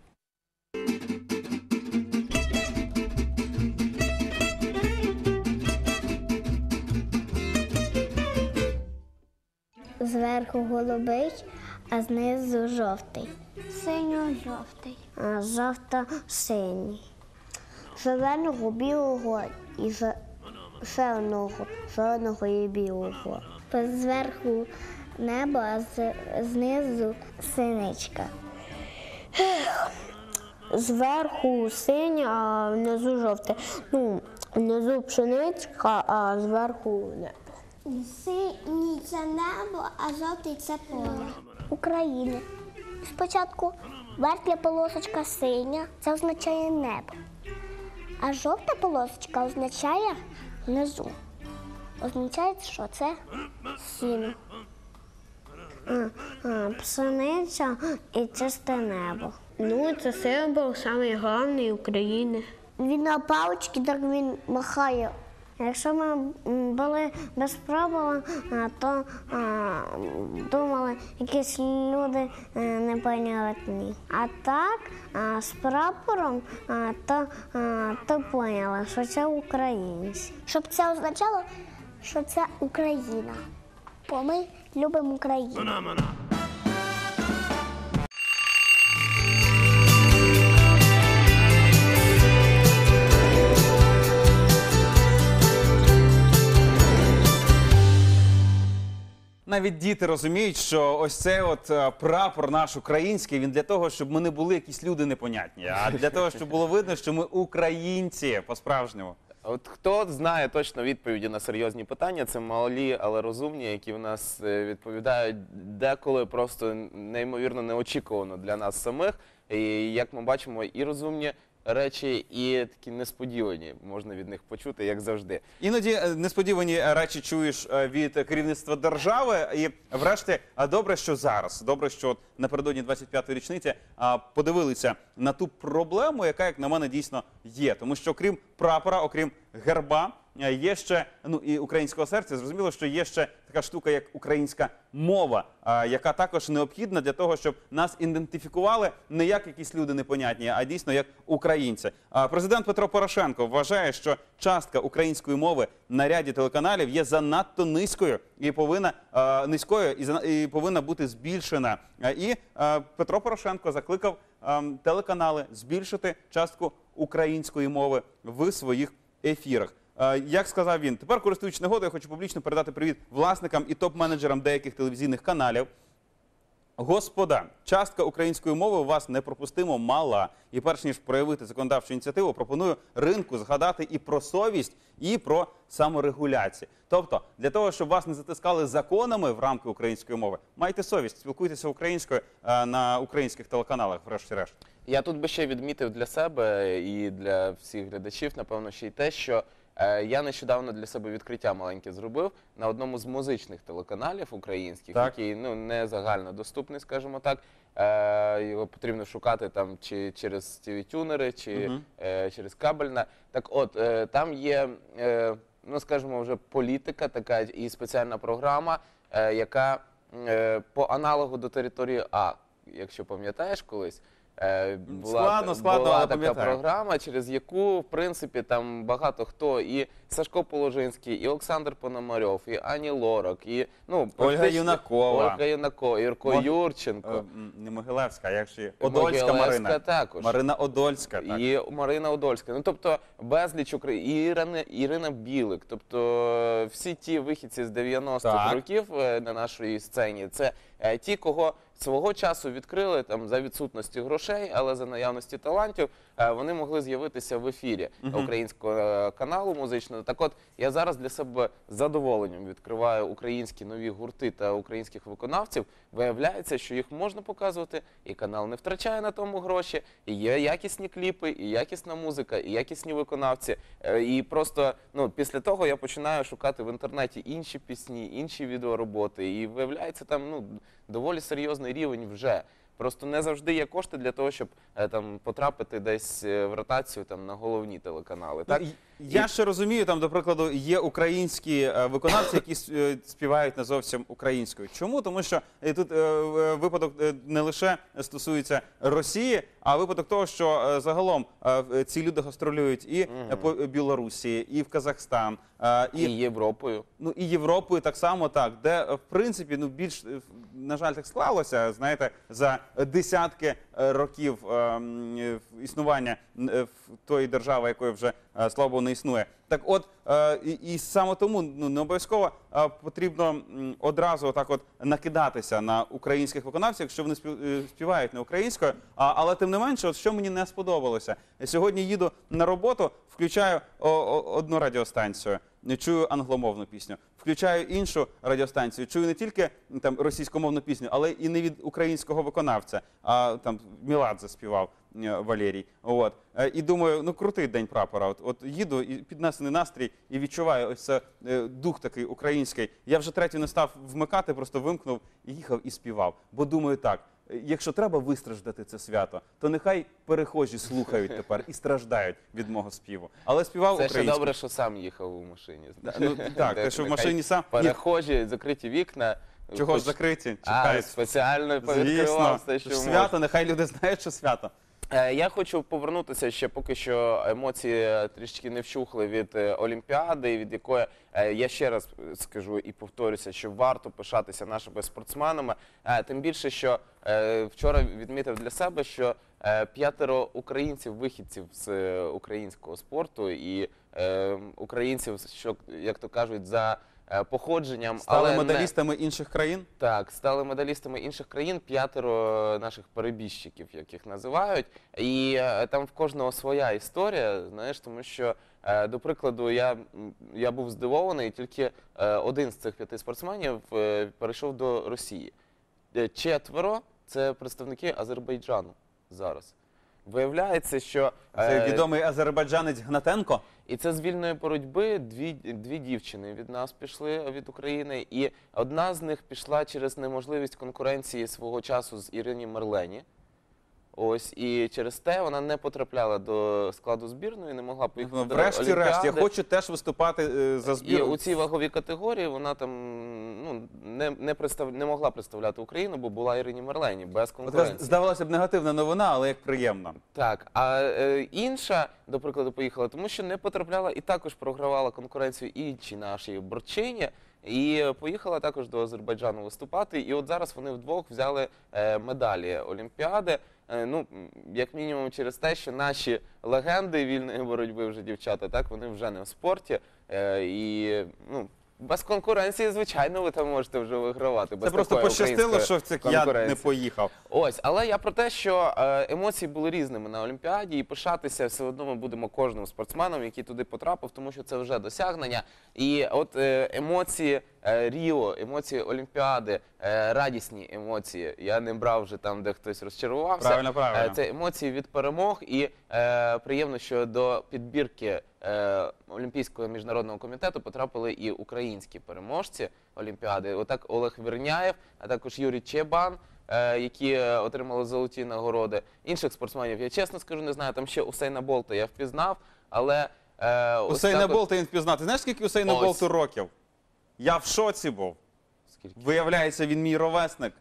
Speaker 6: Зверху голубий, а знизу жовтий.
Speaker 7: Синьо-жовтий.
Speaker 6: А жовто-синій. Зеленого, білого і зе- зеленого, зеленого і білого. Зверху небо, а з- знизу синичка.
Speaker 7: Зверху синє, а внизу жовте. Ну, внизу пшеничка, а зверху небо.
Speaker 6: Синій це небо, а жовтий це поле. України. Спочатку верхня полосочка синя, це означає небо. А жовта полосочка означає внизу. Означає, що це сіно. А, а, пшениця і чисте небо.
Speaker 7: Ну, це символ самий головний України.
Speaker 6: Він на паличці, так він махає. Якщо ми м, були без прапора, а, то а, думали, якісь люди е, непонятні. А так, а, з прапором, а, то, а, то поняли, що це українці. Щоб це означало, що це Україна. Бо ми любимо Україну.
Speaker 1: Навіть діти розуміють, що ось цей от е, прапор наш український, він для того, щоб ми не були якісь люди непонятні, а для того, щоб було видно, що ми українці по-справжньому.
Speaker 2: От хто знає точно відповіді на серйозні питання, це малі, але розумні, які в нас е, відповідають деколи просто неймовірно неочікувано для нас самих. І як ми бачимо, і розумні речі, і такі несподівані можна від них почути, як завжди.
Speaker 1: Іноді е, несподівані речі чуєш е, від керівництва держави. І врешті, а добре, що зараз, добре, що от напередодні двадцять п'ятої річниці а, подивилися на ту проблему, яка, як на мене, дійсно є. Тому що окрім прапора, окрім герба, е, є ще, ну і українського серця, зрозуміло, що є ще така штука, як українська мова, а, яка також необхідна для того, щоб нас ідентифікували не як якісь люди непонятні, а дійсно як українці. А, президент Петро Порошенко вважає, що частка української мови на ряді телеканалів є занадто низькою і повинна а, низькою і, зана- і повинна бути збільшена. А, і а, Петро Порошенко закликав а, телеканали збільшити частку української мови в своїх ефірах. Е, Як сказав він, тепер, користуючись нагодою, я хочу публічно передати привіт власникам і топ-менеджерам деяких телевізійних каналів. Господа, частка української мови у вас непропустимо мала. І перш ніж проявити законодавчу ініціативу, пропоную ринку згадати і про совість, і про саморегуляцію. Тобто, для того, щоб вас не затискали законами в рамки української мови, майте совість, спілкуйтеся українською е, на українських телеканалах, врешті-решт.
Speaker 2: Я тут би ще відмітив для себе і для всіх глядачів, напевно, ще й те, що е, я нещодавно для себе відкриття маленьке зробив на одному з музичних телеканалів українських,
Speaker 1: Так.
Speaker 2: який ну, не загальнодоступний, скажімо так. Е, його потрібно шукати там чи через ті ві-тюнери, чи
Speaker 1: Мгм.
Speaker 2: е, через кабельне. Так от, е, там є, е, ну скажімо, вже політика така і спеціальна програма, е, яка е, по аналогу до території А, якщо пам'ятаєш колись, е, була,
Speaker 1: Складно, складно,
Speaker 2: була
Speaker 1: але
Speaker 2: така
Speaker 1: пам'ятаю.
Speaker 2: програма, через яку, в принципі, там багато хто, і Сашко Положинський, і Олександр Пономарьов, і Ані Лорак, і, ну,
Speaker 1: Ольга
Speaker 2: практично-
Speaker 1: Юнакова.
Speaker 2: Ольга Юнакова, Ірко
Speaker 1: Мог-
Speaker 2: Юрченко.
Speaker 1: Е, м, Не Могилевська, а як же її? Одольська
Speaker 2: Могилевська
Speaker 1: Марина.
Speaker 2: також.
Speaker 1: Марина Одольська, так.
Speaker 2: І Марина Одольська. Ну, тобто, безліч Украї... і Ірина, Ірина Білик. Тобто, всі ті вихідці з дев'яностих
Speaker 1: Так.
Speaker 2: років е, на нашій сцені, це е, ті, кого свого часу відкрили там за відсутності грошей, але за наявності талантів, е, вони могли з'явитися в ефірі українського е, каналу музичного. Так от, я зараз для себе з задоволенням відкриваю українські нові гурти та українських виконавців. Виявляється, що їх можна показувати, і канал не втрачає на тому гроші, і є якісні кліпи, і якісна музика, і якісні виконавці. Е, І просто ну, після того я починаю шукати в інтернеті інші пісні, інші відеороботи, і виявляється там ну, доволі серйозний рівень вже. Просто не завжди є кошти для того, щоб е, там потрапити десь е, в ротацію там на головні телеканали. Так?
Speaker 1: Ну, і- я ще розумію, там, до прикладу, є українські е, виконавці, які с- е, співають не зовсім українською. Чому? Тому що е, тут е, е, випадок е, не лише стосується Росії, а випадок того, що е, загалом е, в- ці люди гастролюють і е, по Білорусі, і в Казахстан, е,
Speaker 2: І Європою.
Speaker 1: ну і Європою так само так, де е, в принципі ну більш е, на жаль так склалося, знаєте, за десятки е, років е, м, е, існування е, в тої держави, якої вже е, слава Богу не існує. Так от, е, і, і саме тому ну, не обов'язково е, потрібно м, одразу так от накидатися на українських виконавців, якщо вони спів- е, співають не українською. А, але тим не менше, от що мені не сподобалося. Сьогодні їду на роботу, включаю о, о, одну радіостанцію, чую англомовну пісню, включаю іншу радіостанцію, чую не тільки там російськомовну пісню, але і не від українського виконавця, а там Меладзе співав е, Валерій. От. Е, І думаю, ну крутий День прапора. От, от їду, і піднесений настрій, і відчуваю ось це е, дух такий український. Я вже третю не став вмикати, просто вимкнув, і їхав і співав. Бо думаю так, якщо треба вистраждати це свято, то нехай перехожі слухають тепер і страждають від мого співу. Але співав
Speaker 2: Це ще
Speaker 1: українською.
Speaker 2: добре, що сам їхав у машині.
Speaker 1: Ну, так,
Speaker 2: Де
Speaker 1: те, що в
Speaker 2: нехай
Speaker 1: машині сам... Ні,
Speaker 2: Перехожі, закриті вікна.
Speaker 1: чого
Speaker 2: хоч-
Speaker 1: ж закриті?
Speaker 2: А,
Speaker 1: Чекають.
Speaker 2: спеціально повідкривав
Speaker 1: Звісно,
Speaker 2: все, що
Speaker 1: свято,
Speaker 2: можна.
Speaker 1: нехай люди знають, що свято.
Speaker 2: Е, Я хочу повернутися ще поки що емоції трішки не вщухли від е, Олімпіади, від якої е, я ще раз скажу і повторюся, що варто пишатися нашими спортсменами. Е, Тим більше, що е, вчора відмітив для себе, що е, п'ятеро українців, вихідців з е, українського спорту і е, українців, що як то кажуть, за е, походженням,
Speaker 1: Стали
Speaker 2: але не-
Speaker 1: медалістами інших країн.
Speaker 2: так, стали медалістами інших країн, п'ятеро наших перебіжчиків, як їх називають. І е, там в кожного своя історія, знаєш, тому що, е, до прикладу, я, м, я був здивований, тільки е, один з цих п'яти спортсменів е, перейшов до Росії. Е, Четверо – це представники Азербайджану зараз. Виявляється, що...
Speaker 1: Це
Speaker 2: е,
Speaker 1: відомий азербайджанець Гнатенко.
Speaker 2: і це з вільної боротьби дві, дві дівчини від нас пішли, від України, і одна з них пішла через неможливість конкуренції свого часу з Ірині Мерлені. Ось, і через те вона не потрапляла до складу збірної, не могла поїхати до
Speaker 1: Врешті-решт, я
Speaker 2: Олімпіади.
Speaker 1: хочу теж виступати е, за
Speaker 2: І
Speaker 1: збір.
Speaker 2: у цій ваговій категорії вона там ну, не, не, представ... не могла представляти Україну, бо була Ірині Мерлені, без
Speaker 1: От,
Speaker 2: конкуренції.
Speaker 1: здавалося б, негативна новина, але як приємно.
Speaker 2: Так, а е, інша, до прикладу, поїхала, тому що не потрапляла і також програвала конкуренцію іншій нашій борчині. І е, поїхала також до Азербайджану виступати. І от зараз вони вдвох взяли е, медалі Олімпіади. Е, ну, м, як мінімум через те, що наші легенди вільної боротьби вже дівчата, так, вони вже не в спорті. Е, і, ну, без конкуренції, звичайно, ви там можете вже вигравати. Без
Speaker 1: Це просто
Speaker 2: такої
Speaker 1: пощастило,
Speaker 2: української
Speaker 1: що в це я не
Speaker 2: конкуренції.
Speaker 1: поїхав.
Speaker 2: Ось, але я про те, що е, емоції були різними на Олімпіаді, і пишатися все одно ми будемо кожним спортсменом, який туди потрапив, тому що це вже досягнення. І от е, емоції е, Ріо, емоції Олімпіади, е, радісні емоції. Я не брав вже там, де хтось розчарувався.
Speaker 1: Правильно, правильно.
Speaker 2: Е, це емоції від перемог, і е, приємно, що до підбірки е, Олімпійського міжнародного комітету потрапили і українські переможці Олімпіади. Отак Олег Верняєв, а також Юрій Чебан, е, які е, отримали золоті нагороди. Інших спортсменів, я чесно скажу, не знаю. Там ще Усейна Болта я впізнав, але... Е, ось
Speaker 1: Усейна
Speaker 2: так от-
Speaker 1: Болта він впізнати. Знаєш, скільки Усейна
Speaker 2: Ось.
Speaker 1: Болту років? Я в шоці був.
Speaker 2: Скільки?
Speaker 1: Виявляється, він мій ровесник.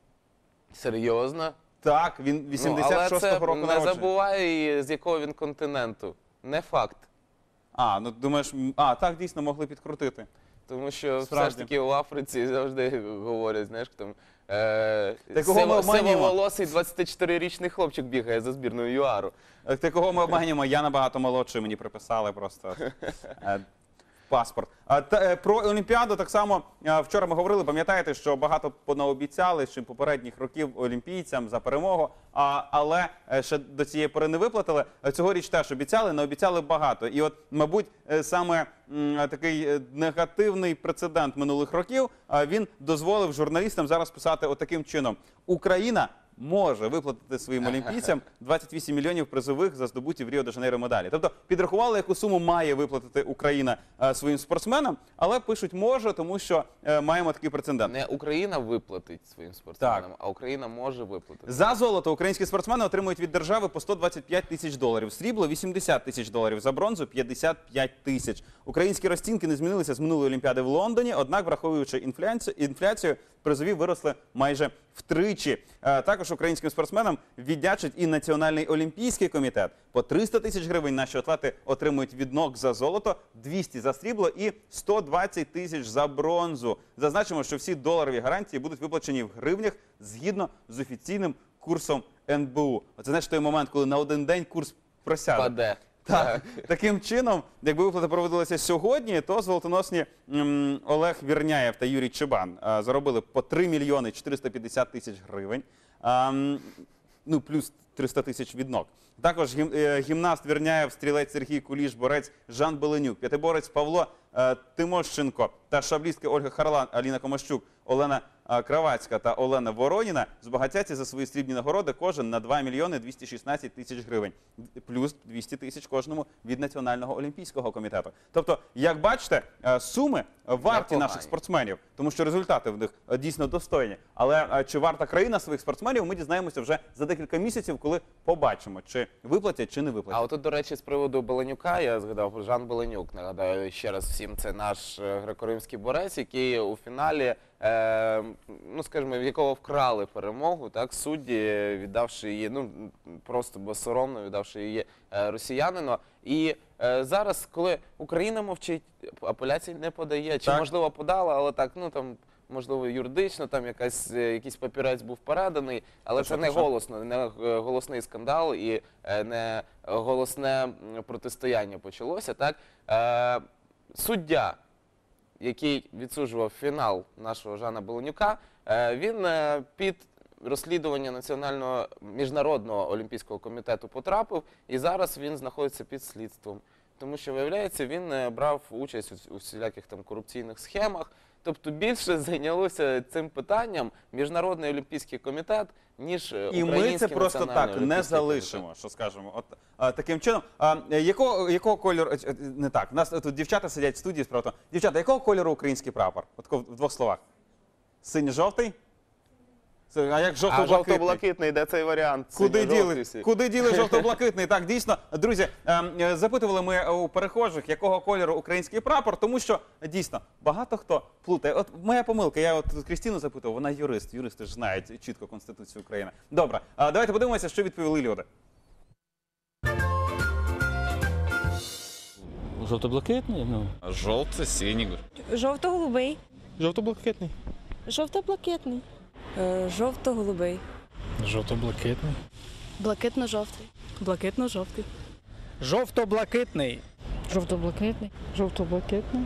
Speaker 2: Серйозно?
Speaker 1: Так, він вісімдесят шостого
Speaker 2: ну, але
Speaker 1: року
Speaker 2: це не
Speaker 1: народження.
Speaker 2: забувай, і з якого він континенту. Не факт.
Speaker 1: А, ну думаєш, м, а, так дійсно могли підкрутити.
Speaker 2: Тому що все
Speaker 1: Справді.
Speaker 2: ж таки у Африці завжди говорять, знаєш, там е,
Speaker 1: Та кого ми
Speaker 2: сиво-
Speaker 1: обманюємо?
Speaker 2: сивоволосий двадцятичотирирічний хлопчик бігає за збірною ЮАРу.
Speaker 1: Е, Ти кого ми обманюємо? Я набагато молодший, мені приписали просто е, паспорт. А, та, е, про Олімпіаду так само е, вчора ми говорили, пам'ятаєте, що багато понаобіцяли ще попередніх років олімпійцям за перемогу, а, але е, ще до цієї пори не виплатили. Е, Цьогоріч теж обіцяли, не обіцяли багато. І от, мабуть, е, саме м, такий е, негативний прецедент минулих років, е, він дозволив журналістам зараз писати отаким чином. Україна може виплатити своїм олімпійцям двадцять вісім мільйонів призових за здобуті в Ріо-де-Жанейро медалі. Тобто підрахували, яку суму має виплатити Україна е, своїм спортсменам, але пишуть може, тому що е, маємо такий прецедент.
Speaker 2: Не Україна виплатить своїм спортсменам, а Україна може виплатити.
Speaker 1: За золото українські спортсмени отримують від держави по сто двадцять п'ять тисяч доларів, срібло – вісімдесят тисяч доларів, за бронзу – п'ятдесят п'ять тисяч. Українські розцінки не змінилися з минулої Олімпіади в Лондоні, однак, враховуючи інфляцію, інфляцію призові виросли майже втричі. Е, Також українським спортсменам віддячить і Національний олімпійський комітет. По триста тисяч гривень наші атлети отримують від НОК за золото, двісті за срібло і сто двадцять тисяч за бронзу. Зазначимо, що всі доларові гарантії будуть виплачені в гривнях згідно з офіційним курсом ен бе у. Оце, знаєш, той момент, коли на один день курс просяде.
Speaker 2: Паде.
Speaker 1: Так, таким чином, якби виплата проводилася сьогодні, то золотоносні м, Олег Вірняєв та Юрій Чебан а, заробили по три мільйони чотириста п'ятдесят тисяч гривень, а, м, ну плюс триста тисяч від ног. Також гім, е, гімнаст Вірняєв, стрілець Сергій Куліш, борець Жан Беленюк, п'ятиборець Павло е, Тимощенко та шаблістки Ольга Харлан, Аліна Комащук, Олена е, Кравацька та Олена Вороніна збагатяться за свої срібні нагороди кожен на два мільйони двісті шістнадцять тисяч гривень. Плюс двісті тисяч кожному від Національного олімпійського комітету. Тобто, як бачите, е, суми варті
Speaker 2: Непогані.
Speaker 1: наших спортсменів, тому що результати в них е, дійсно достойні. Але е, чи варта країна своїх спортсменів, ми дізнаємося вже за декілька місяців, коли побачимо, чи виплатять, чи не виплатять.
Speaker 2: А от тут, до речі, з приводу Беленюка, я згадав Жан Беленюк, нагадаю ще раз всім, це наш е, греко-римський борець, який у фіналі, е, ну скажімо, в якого вкрали перемогу, так, судді, віддавши її, ну просто безсоромно віддавши її е, росіянину. І е, зараз, коли Україна мовчить, апеляції не подає, чи
Speaker 1: Так.
Speaker 2: можливо подала, але так, ну там, можливо, юридично, там якась, е, якийсь папірець був переданий, але
Speaker 1: Та
Speaker 2: це
Speaker 1: що,
Speaker 2: не
Speaker 1: та що?
Speaker 2: голосно, не е, голосний скандал і е, не голосне м, протистояння почалося. Так? Е, Суддя, який відсуджував фінал нашого Жана Беленюка, е, він е, під розслідування Національного міжнародного олімпійського комітету потрапив, і зараз він знаходиться під слідством. Тому що, виявляється, він е, брав участь у, у всіляких там корупційних схемах. Тобто більше зайнялося цим питанням Міжнародний олімпійський комітет, ніж е,
Speaker 1: І
Speaker 2: Український
Speaker 1: ми це просто
Speaker 2: національний
Speaker 1: так не
Speaker 2: олімпійський
Speaker 1: залишимо,
Speaker 2: комітет.
Speaker 1: що скажемо. От а, таким чином. А, якого, якого кольору, е, не так, у нас тут дівчата сидять в студії справді. Дівчата, якого кольору український прапор? От тако в двох словах. Синьо-жовтий? Це- А як
Speaker 2: А
Speaker 1: жовто-блакитний?
Speaker 2: жовто-блакитний, де цей варіант?
Speaker 1: Куди
Speaker 2: Синьо-жовтий
Speaker 1: діли,
Speaker 2: всі.
Speaker 1: куди діли жовто-блакитний? Так, дійсно, друзі, ем, е, запитували ми у перехожих, якого кольору український прапор, тому що дійсно багато хто плутає. От моя помилка, я от Крістіну запитував, вона юрист, юристи ж знають чітко Конституцію України. Добре, а давайте подивимося, що відповіли люди.
Speaker 8: Жовто-блакитний? Ну.
Speaker 9: Жовто-синій.
Speaker 10: Жовто-голубий.
Speaker 8: Жовто-блакитний.
Speaker 10: Жовто-блакитний. Е, Жовто-голубий.
Speaker 8: Жовто-блакитний.
Speaker 10: Блакитно-жовтий. Блакитно-жовтий.
Speaker 8: Жовто-блакитний.
Speaker 10: Жовто-блакитний. Жовто-блакитний.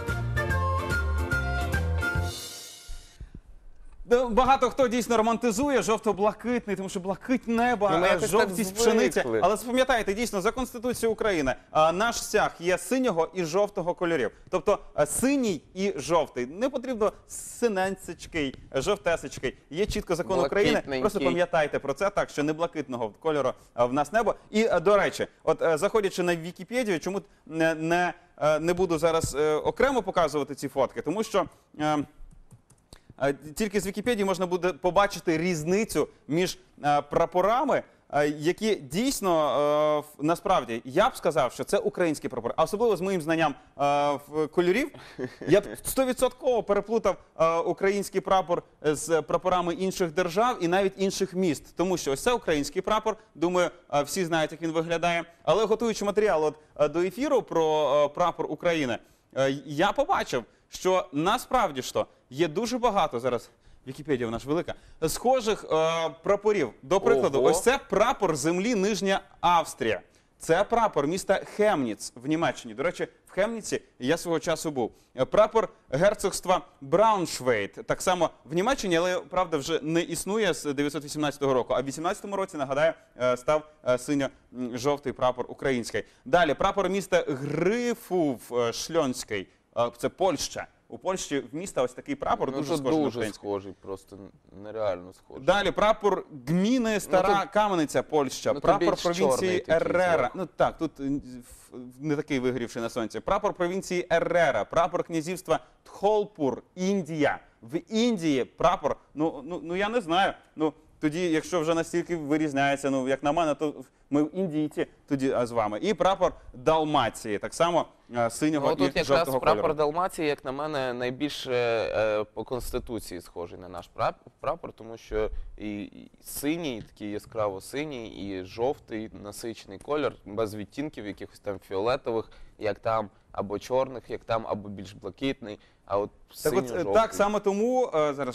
Speaker 1: Да, багато хто дійсно романтизує жовто-блакитний, тому що блакить неба,
Speaker 2: Ну, ми
Speaker 1: а
Speaker 2: якось так
Speaker 1: жовтість пшениця.
Speaker 2: звикли.
Speaker 1: Але запам'ятайте, дійсно, за Конституцією України а, наш стяг є синього і жовтого кольорів. Тобто а, синій і жовтий. Не потрібно синенцечкий, жовтесечкий. Є чітко закон України.
Speaker 2: Блакитненький.
Speaker 1: Просто пам'ятайте про це так, що не блакитного кольору а, в нас небо. І, а, до речі, от а, заходячи на Вікіпедію, чому не, не, а, не буду зараз е, окремо показувати ці фотки, тому що... е, Е, Тільки з Вікіпедії можна буде побачити різницю між е, прапорами, е, які дійсно, е, в- насправді, я б сказав, що це український прапор. А особливо з моїм знанням е, в- кольорів, я б сто відсотків переплутав е, український прапор з прапорами інших держав і навіть інших міст. Тому що ось це український прапор, думаю, е, всі знають, як він виглядає. Але готуючи матеріал от, е, до ефіру про е, прапор України, е, я побачив, що насправді ж то є дуже багато зараз. Вікіпедія в нас велика, схожих е, прапорів. До прикладу,
Speaker 2: Ого.
Speaker 1: ось це прапор землі Нижня Австрія. Це прапор міста Хемніц в Німеччині. До речі, в Хемніці я свого часу був. Е, Прапор герцогства Брауншвейт, так само в Німеччині, але, правда, вже не існує з дев'ятсот вісімнадцятого року. А в вісімнадцятому році, нагадаю, е, став е, синьо-жовтий прапор український. Далі, прапор міста Грифув е, Шльонський. Е, Це Польща. У Польщі в міста ось такий прапор
Speaker 2: Ну,
Speaker 1: дуже
Speaker 2: тут
Speaker 1: схожий на
Speaker 2: дуже
Speaker 1: український.
Speaker 2: схожий, просто нереально схожий.
Speaker 1: Далі прапор гміни Стара
Speaker 2: Ну, тут-
Speaker 1: Кам'яниця, Польща.
Speaker 2: ну, тут
Speaker 1: Прапор
Speaker 2: більш чорний
Speaker 1: провінції
Speaker 2: такий
Speaker 1: Еррера.
Speaker 2: зверху.
Speaker 1: Ну так, тут е, в- не такий вигрівший на сонці. Прапор провінції Еррера. Прапор князівства Тхолпур, Індія. В Індії прапор, ну, ну, ну я не знаю. Ну, тоді, якщо вже настільки вирізняється, ну, як на мене, то ми індійці тоді а, з вами. І прапор Далмації, так само е, синього
Speaker 2: Ну,
Speaker 1: і
Speaker 2: тут якраз
Speaker 1: жовтого
Speaker 2: прапор
Speaker 1: кольору.
Speaker 2: Далмації, як на мене, найбільше е, по Конституції схожий на наш прап- прапор, тому що і, і синій, такий яскраво синій, і жовтий насичений колір, без відтінків якихось там фіолетових, як там, або чорних, як там, або більш блакитний, а от
Speaker 1: Так от, е,
Speaker 2: синьо-жовтий.
Speaker 1: так саме тому, е, зараз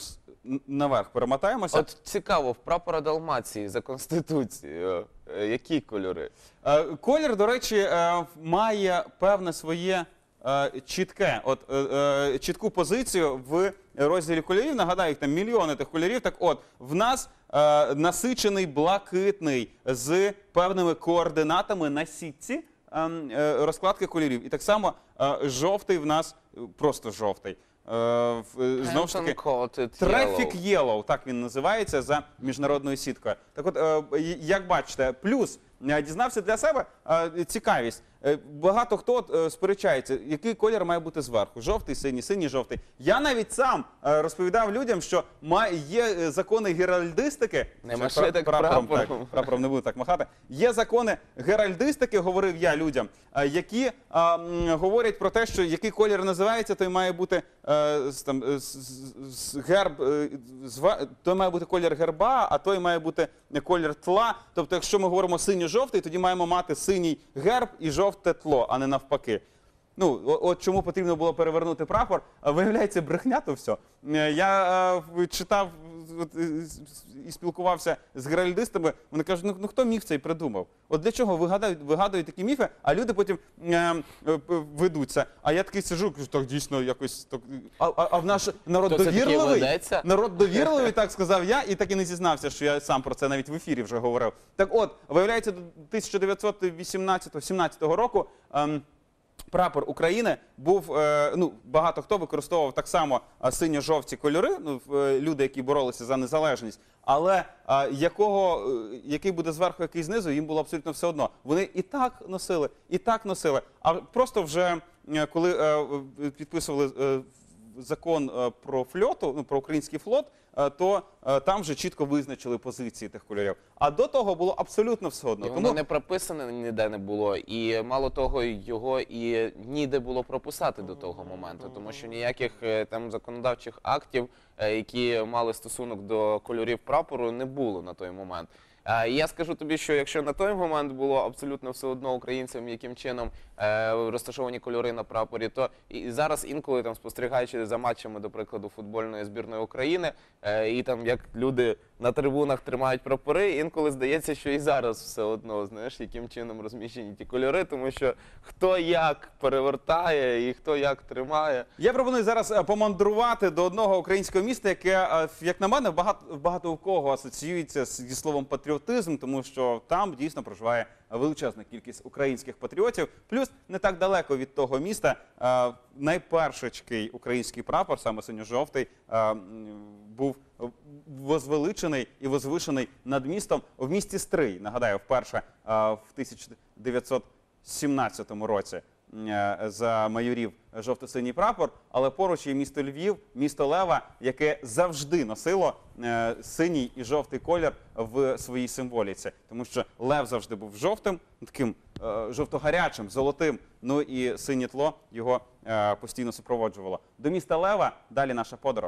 Speaker 1: н- наверх перемотаємося.
Speaker 2: От цікаво, в прапора Далмації за Конституцією е, які кольори?
Speaker 1: Е, Колір, до речі, е, має певне своє е, чітке, от, е, е, чітку позицію в розділі кольорів. Нагадаю, їх там мільйони тих кольорів. Так от, в нас е, насичений блакитний з певними координатами на сітці е, е, розкладки кольорів. І так само е, жовтий в нас е, просто жовтий. Е, в- е, Знову ж таки,
Speaker 2: Coated
Speaker 1: Traffic
Speaker 2: yellow.
Speaker 1: Yellow, так він називається за міжнародною сіткою. Так от, е, y- як бачите, плюс е, дізнався для себе е, цікавість. Е, Багато хто от, е, сперечається, який колір має бути зверху. Жовтий, синій, синій, жовтий. Я навіть сам е, розповідав людям, що має, є е, закони геральдистики.
Speaker 2: Не
Speaker 1: Це
Speaker 2: маши
Speaker 1: пра-
Speaker 2: так
Speaker 1: прапором,
Speaker 2: прапором.
Speaker 1: так, прапором не буду так махати. Є закони геральдистики, говорив я людям, е, які е, м, говорять про те, що який колір називається, той має бути е, з- там, е, з- з- з- герб, е, зва- той має бути колір герба, а той має бути колір тла. Тобто, якщо ми говоримо синьо-жовтий, тоді маємо мати синій герб і жовте тло, а не навпаки. Ну, о- от чому потрібно було перевернути прапор. А виявляється, брехня то все. Е, Я е, читав от, е, з- і спілкувався з геральдистами, вони кажуть, ну, ну хто міф цей придумав? От для чого вигадують, вигадують такі міфи, а люди потім е, е, п- ведуться. А я такий сиджу, кажу, так дійсно якось так. А, а, а в наш народ
Speaker 2: Хто це таки
Speaker 1: довірливий.
Speaker 2: ведеться?
Speaker 1: Народ довірливий, так сказав я, і так і не зізнався, що я сам про це навіть в ефірі вже говорив. Так от, виявляється, до тисяча дев'ятсот вісімнадцятого-сімнадцятого року ем, прапор України був, е, ну, багато хто використовував так само е, синьо-жовті кольори, ну, в- е, люди, які боролися за незалежність, але е, якого, е, який буде зверху, який знизу, їм було абсолютно все одно. Вони і так носили, і так носили, а просто вже е, коли е, е, підписували е, закон е, про флоту, ну, про український флот, е, то е, там вже чітко визначили позиції тих кольорів. А до того було абсолютно все одно.
Speaker 2: І воно не прописане ніде не було, і мало того, його і ніде було прописати до того моменту, тому що ніяких е, там законодавчих актів, е, які мали стосунок до кольорів прапору, не було на той момент. Е, і Я скажу тобі, що якщо на той момент було абсолютно все одно українцям, яким чином е, розташовані кольори на прапорі, то і зараз інколи там спостерігаючи за матчами, до прикладу, футбольної збірної України, е, і там як люди на трибунах тримають прапори, інколи здається, що і зараз все одно, знаєш, яким чином розміщені ті кольори, тому що хто як перевертає і хто як тримає.
Speaker 1: Я пропоную зараз е, помандрувати до одного українського міста, яке, е, як на мене, багато, багато у кого асоціюється з- зі словом патріотизм, тому що там дійсно проживає величезна кількість українських патріотів. Плюс не так далеко від того міста е, найперший український прапор, саме синьо-жовтий, е, м, був возвеличений і возвишений над містом в місті Стрий. Нагадаю, вперше е, в тисяча дев'ятсот сімнадцятому році е, замайорів жовто-синій прапор, але поруч є місто Львів, місто Лева, яке завжди носило е, синій і жовтий колір в своїй символіці. Тому що Лев завжди був жовтим, таким е, жовто-гарячим, золотим, ну і синє тло його е, постійно супроводжувало. До міста Лева далі наша подорож.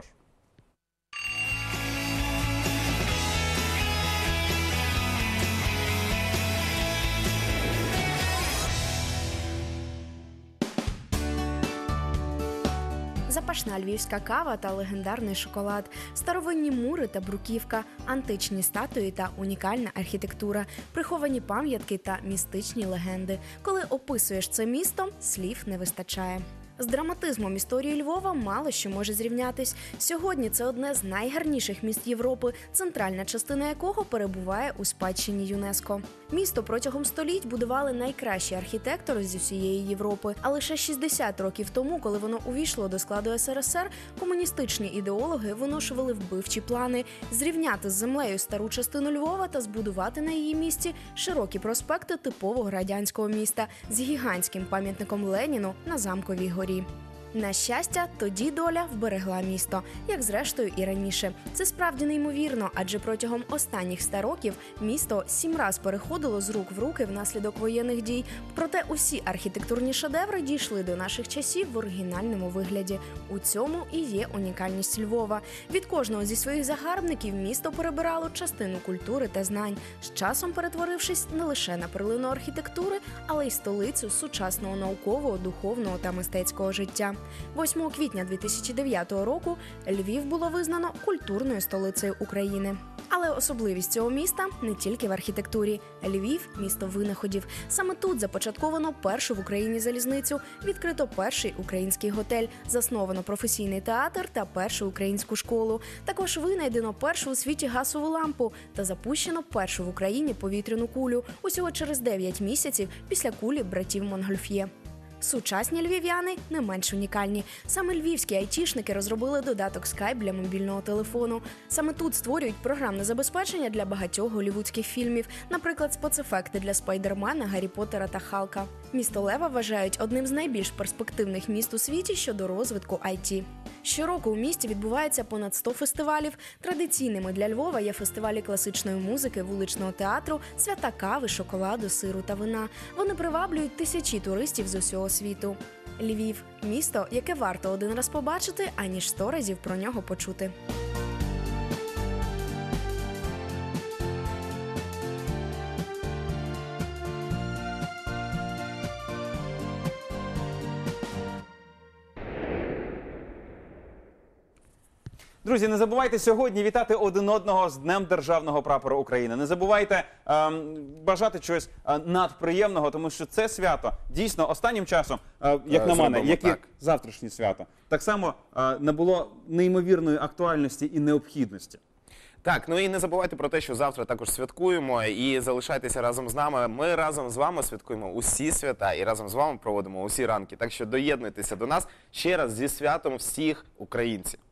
Speaker 9: Запашна львівська кава та легендарний шоколад, старовинні мури та бруківка, античні статуї та унікальна архітектура, приховані пам'ятки та містичні легенди. Коли описуєш це місто, слів не вистачає. З драматизмом історії Львова мало що може зрівнятись. Сьогодні це одне з найгарніших міст Європи, центральна частина якого перебуває у спадщині ЮНЕСКО. Місто протягом століть будували найкращі архітектори з усієї Європи. А лише шістдесят років тому, коли воно увійшло до складу ес ер ес ер, комуністичні ідеологи виношували вбивчі плани зрівняти з землею стару частину Львова та збудувати на її місці широкі проспекти типового радянського міста з гігантським пам'ятником Леніну на Замковій горі. На щастя, тоді доля вберегла місто, як зрештою і раніше. Це справді неймовірно, адже протягом останніх ста років місто сім раз переходило з рук в руки внаслідок воєнних дій. Проте усі архітектурні шедеври дійшли до наших часів в оригінальному вигляді. У цьому і є унікальність Львова. Від кожного зі своїх загарбників місто перебирало частину культури та знань, з часом перетворившись не лише на перлину архітектури, але й столицю сучасного наукового, духовного та мистецького життя. восьмого квітня дві тисячі дев'ятого року Львів було визнано культурною столицею України. Але особливість цього міста не тільки в архітектурі. Львів – місто винаходів. Саме тут започатковано першу в Україні залізницю, відкрито перший український готель, засновано професійний театр та першу українську школу. Також винайдено першу у світі газову лампу та запущено першу в Україні повітряну кулю усього через дев'ять місяців після кулі братів Монгольф'є. Сучасні львів'яни не менш унікальні. Саме львівські айтішники розробили додаток Skype для мобільного телефону. Саме тут створюють програмне забезпечення для багатьох голлівудських фільмів, наприклад, спецефекти для Спайдермена, Гаррі Поттера та Халка. Місто Лева вважають одним з найбільш перспективних міст у світі щодо розвитку ай ті. Щороку у місті відбувається понад сто фестивалів. Традиційними для Львова є фестивалі класичної музики, вуличного театру, свята кави, шоколаду, сиру та вина. Вони приваблюють тисячі туристів з усього світу. Львів – місто, яке варто один раз побачити, аніж сто разів про нього почути.
Speaker 1: Друзі, не забувайте сьогодні вітати один одного з Днем Державного прапора України. Не забувайте ем, бажати чогось е, надприємного, тому що це свято дійсно останнім часом, е, як
Speaker 2: Е,
Speaker 1: на мене,
Speaker 2: зробимо
Speaker 1: як і
Speaker 2: так.
Speaker 1: завтрашнє свято, так само е, набуло неймовірної актуальності і необхідності.
Speaker 2: Так, ну і не забувайте про те, що завтра також святкуємо, і залишайтеся разом з нами. Ми разом з вами святкуємо усі свята і разом з вами проводимо усі ранки. Так що доєднуйтеся до нас ще раз зі святом всіх українців.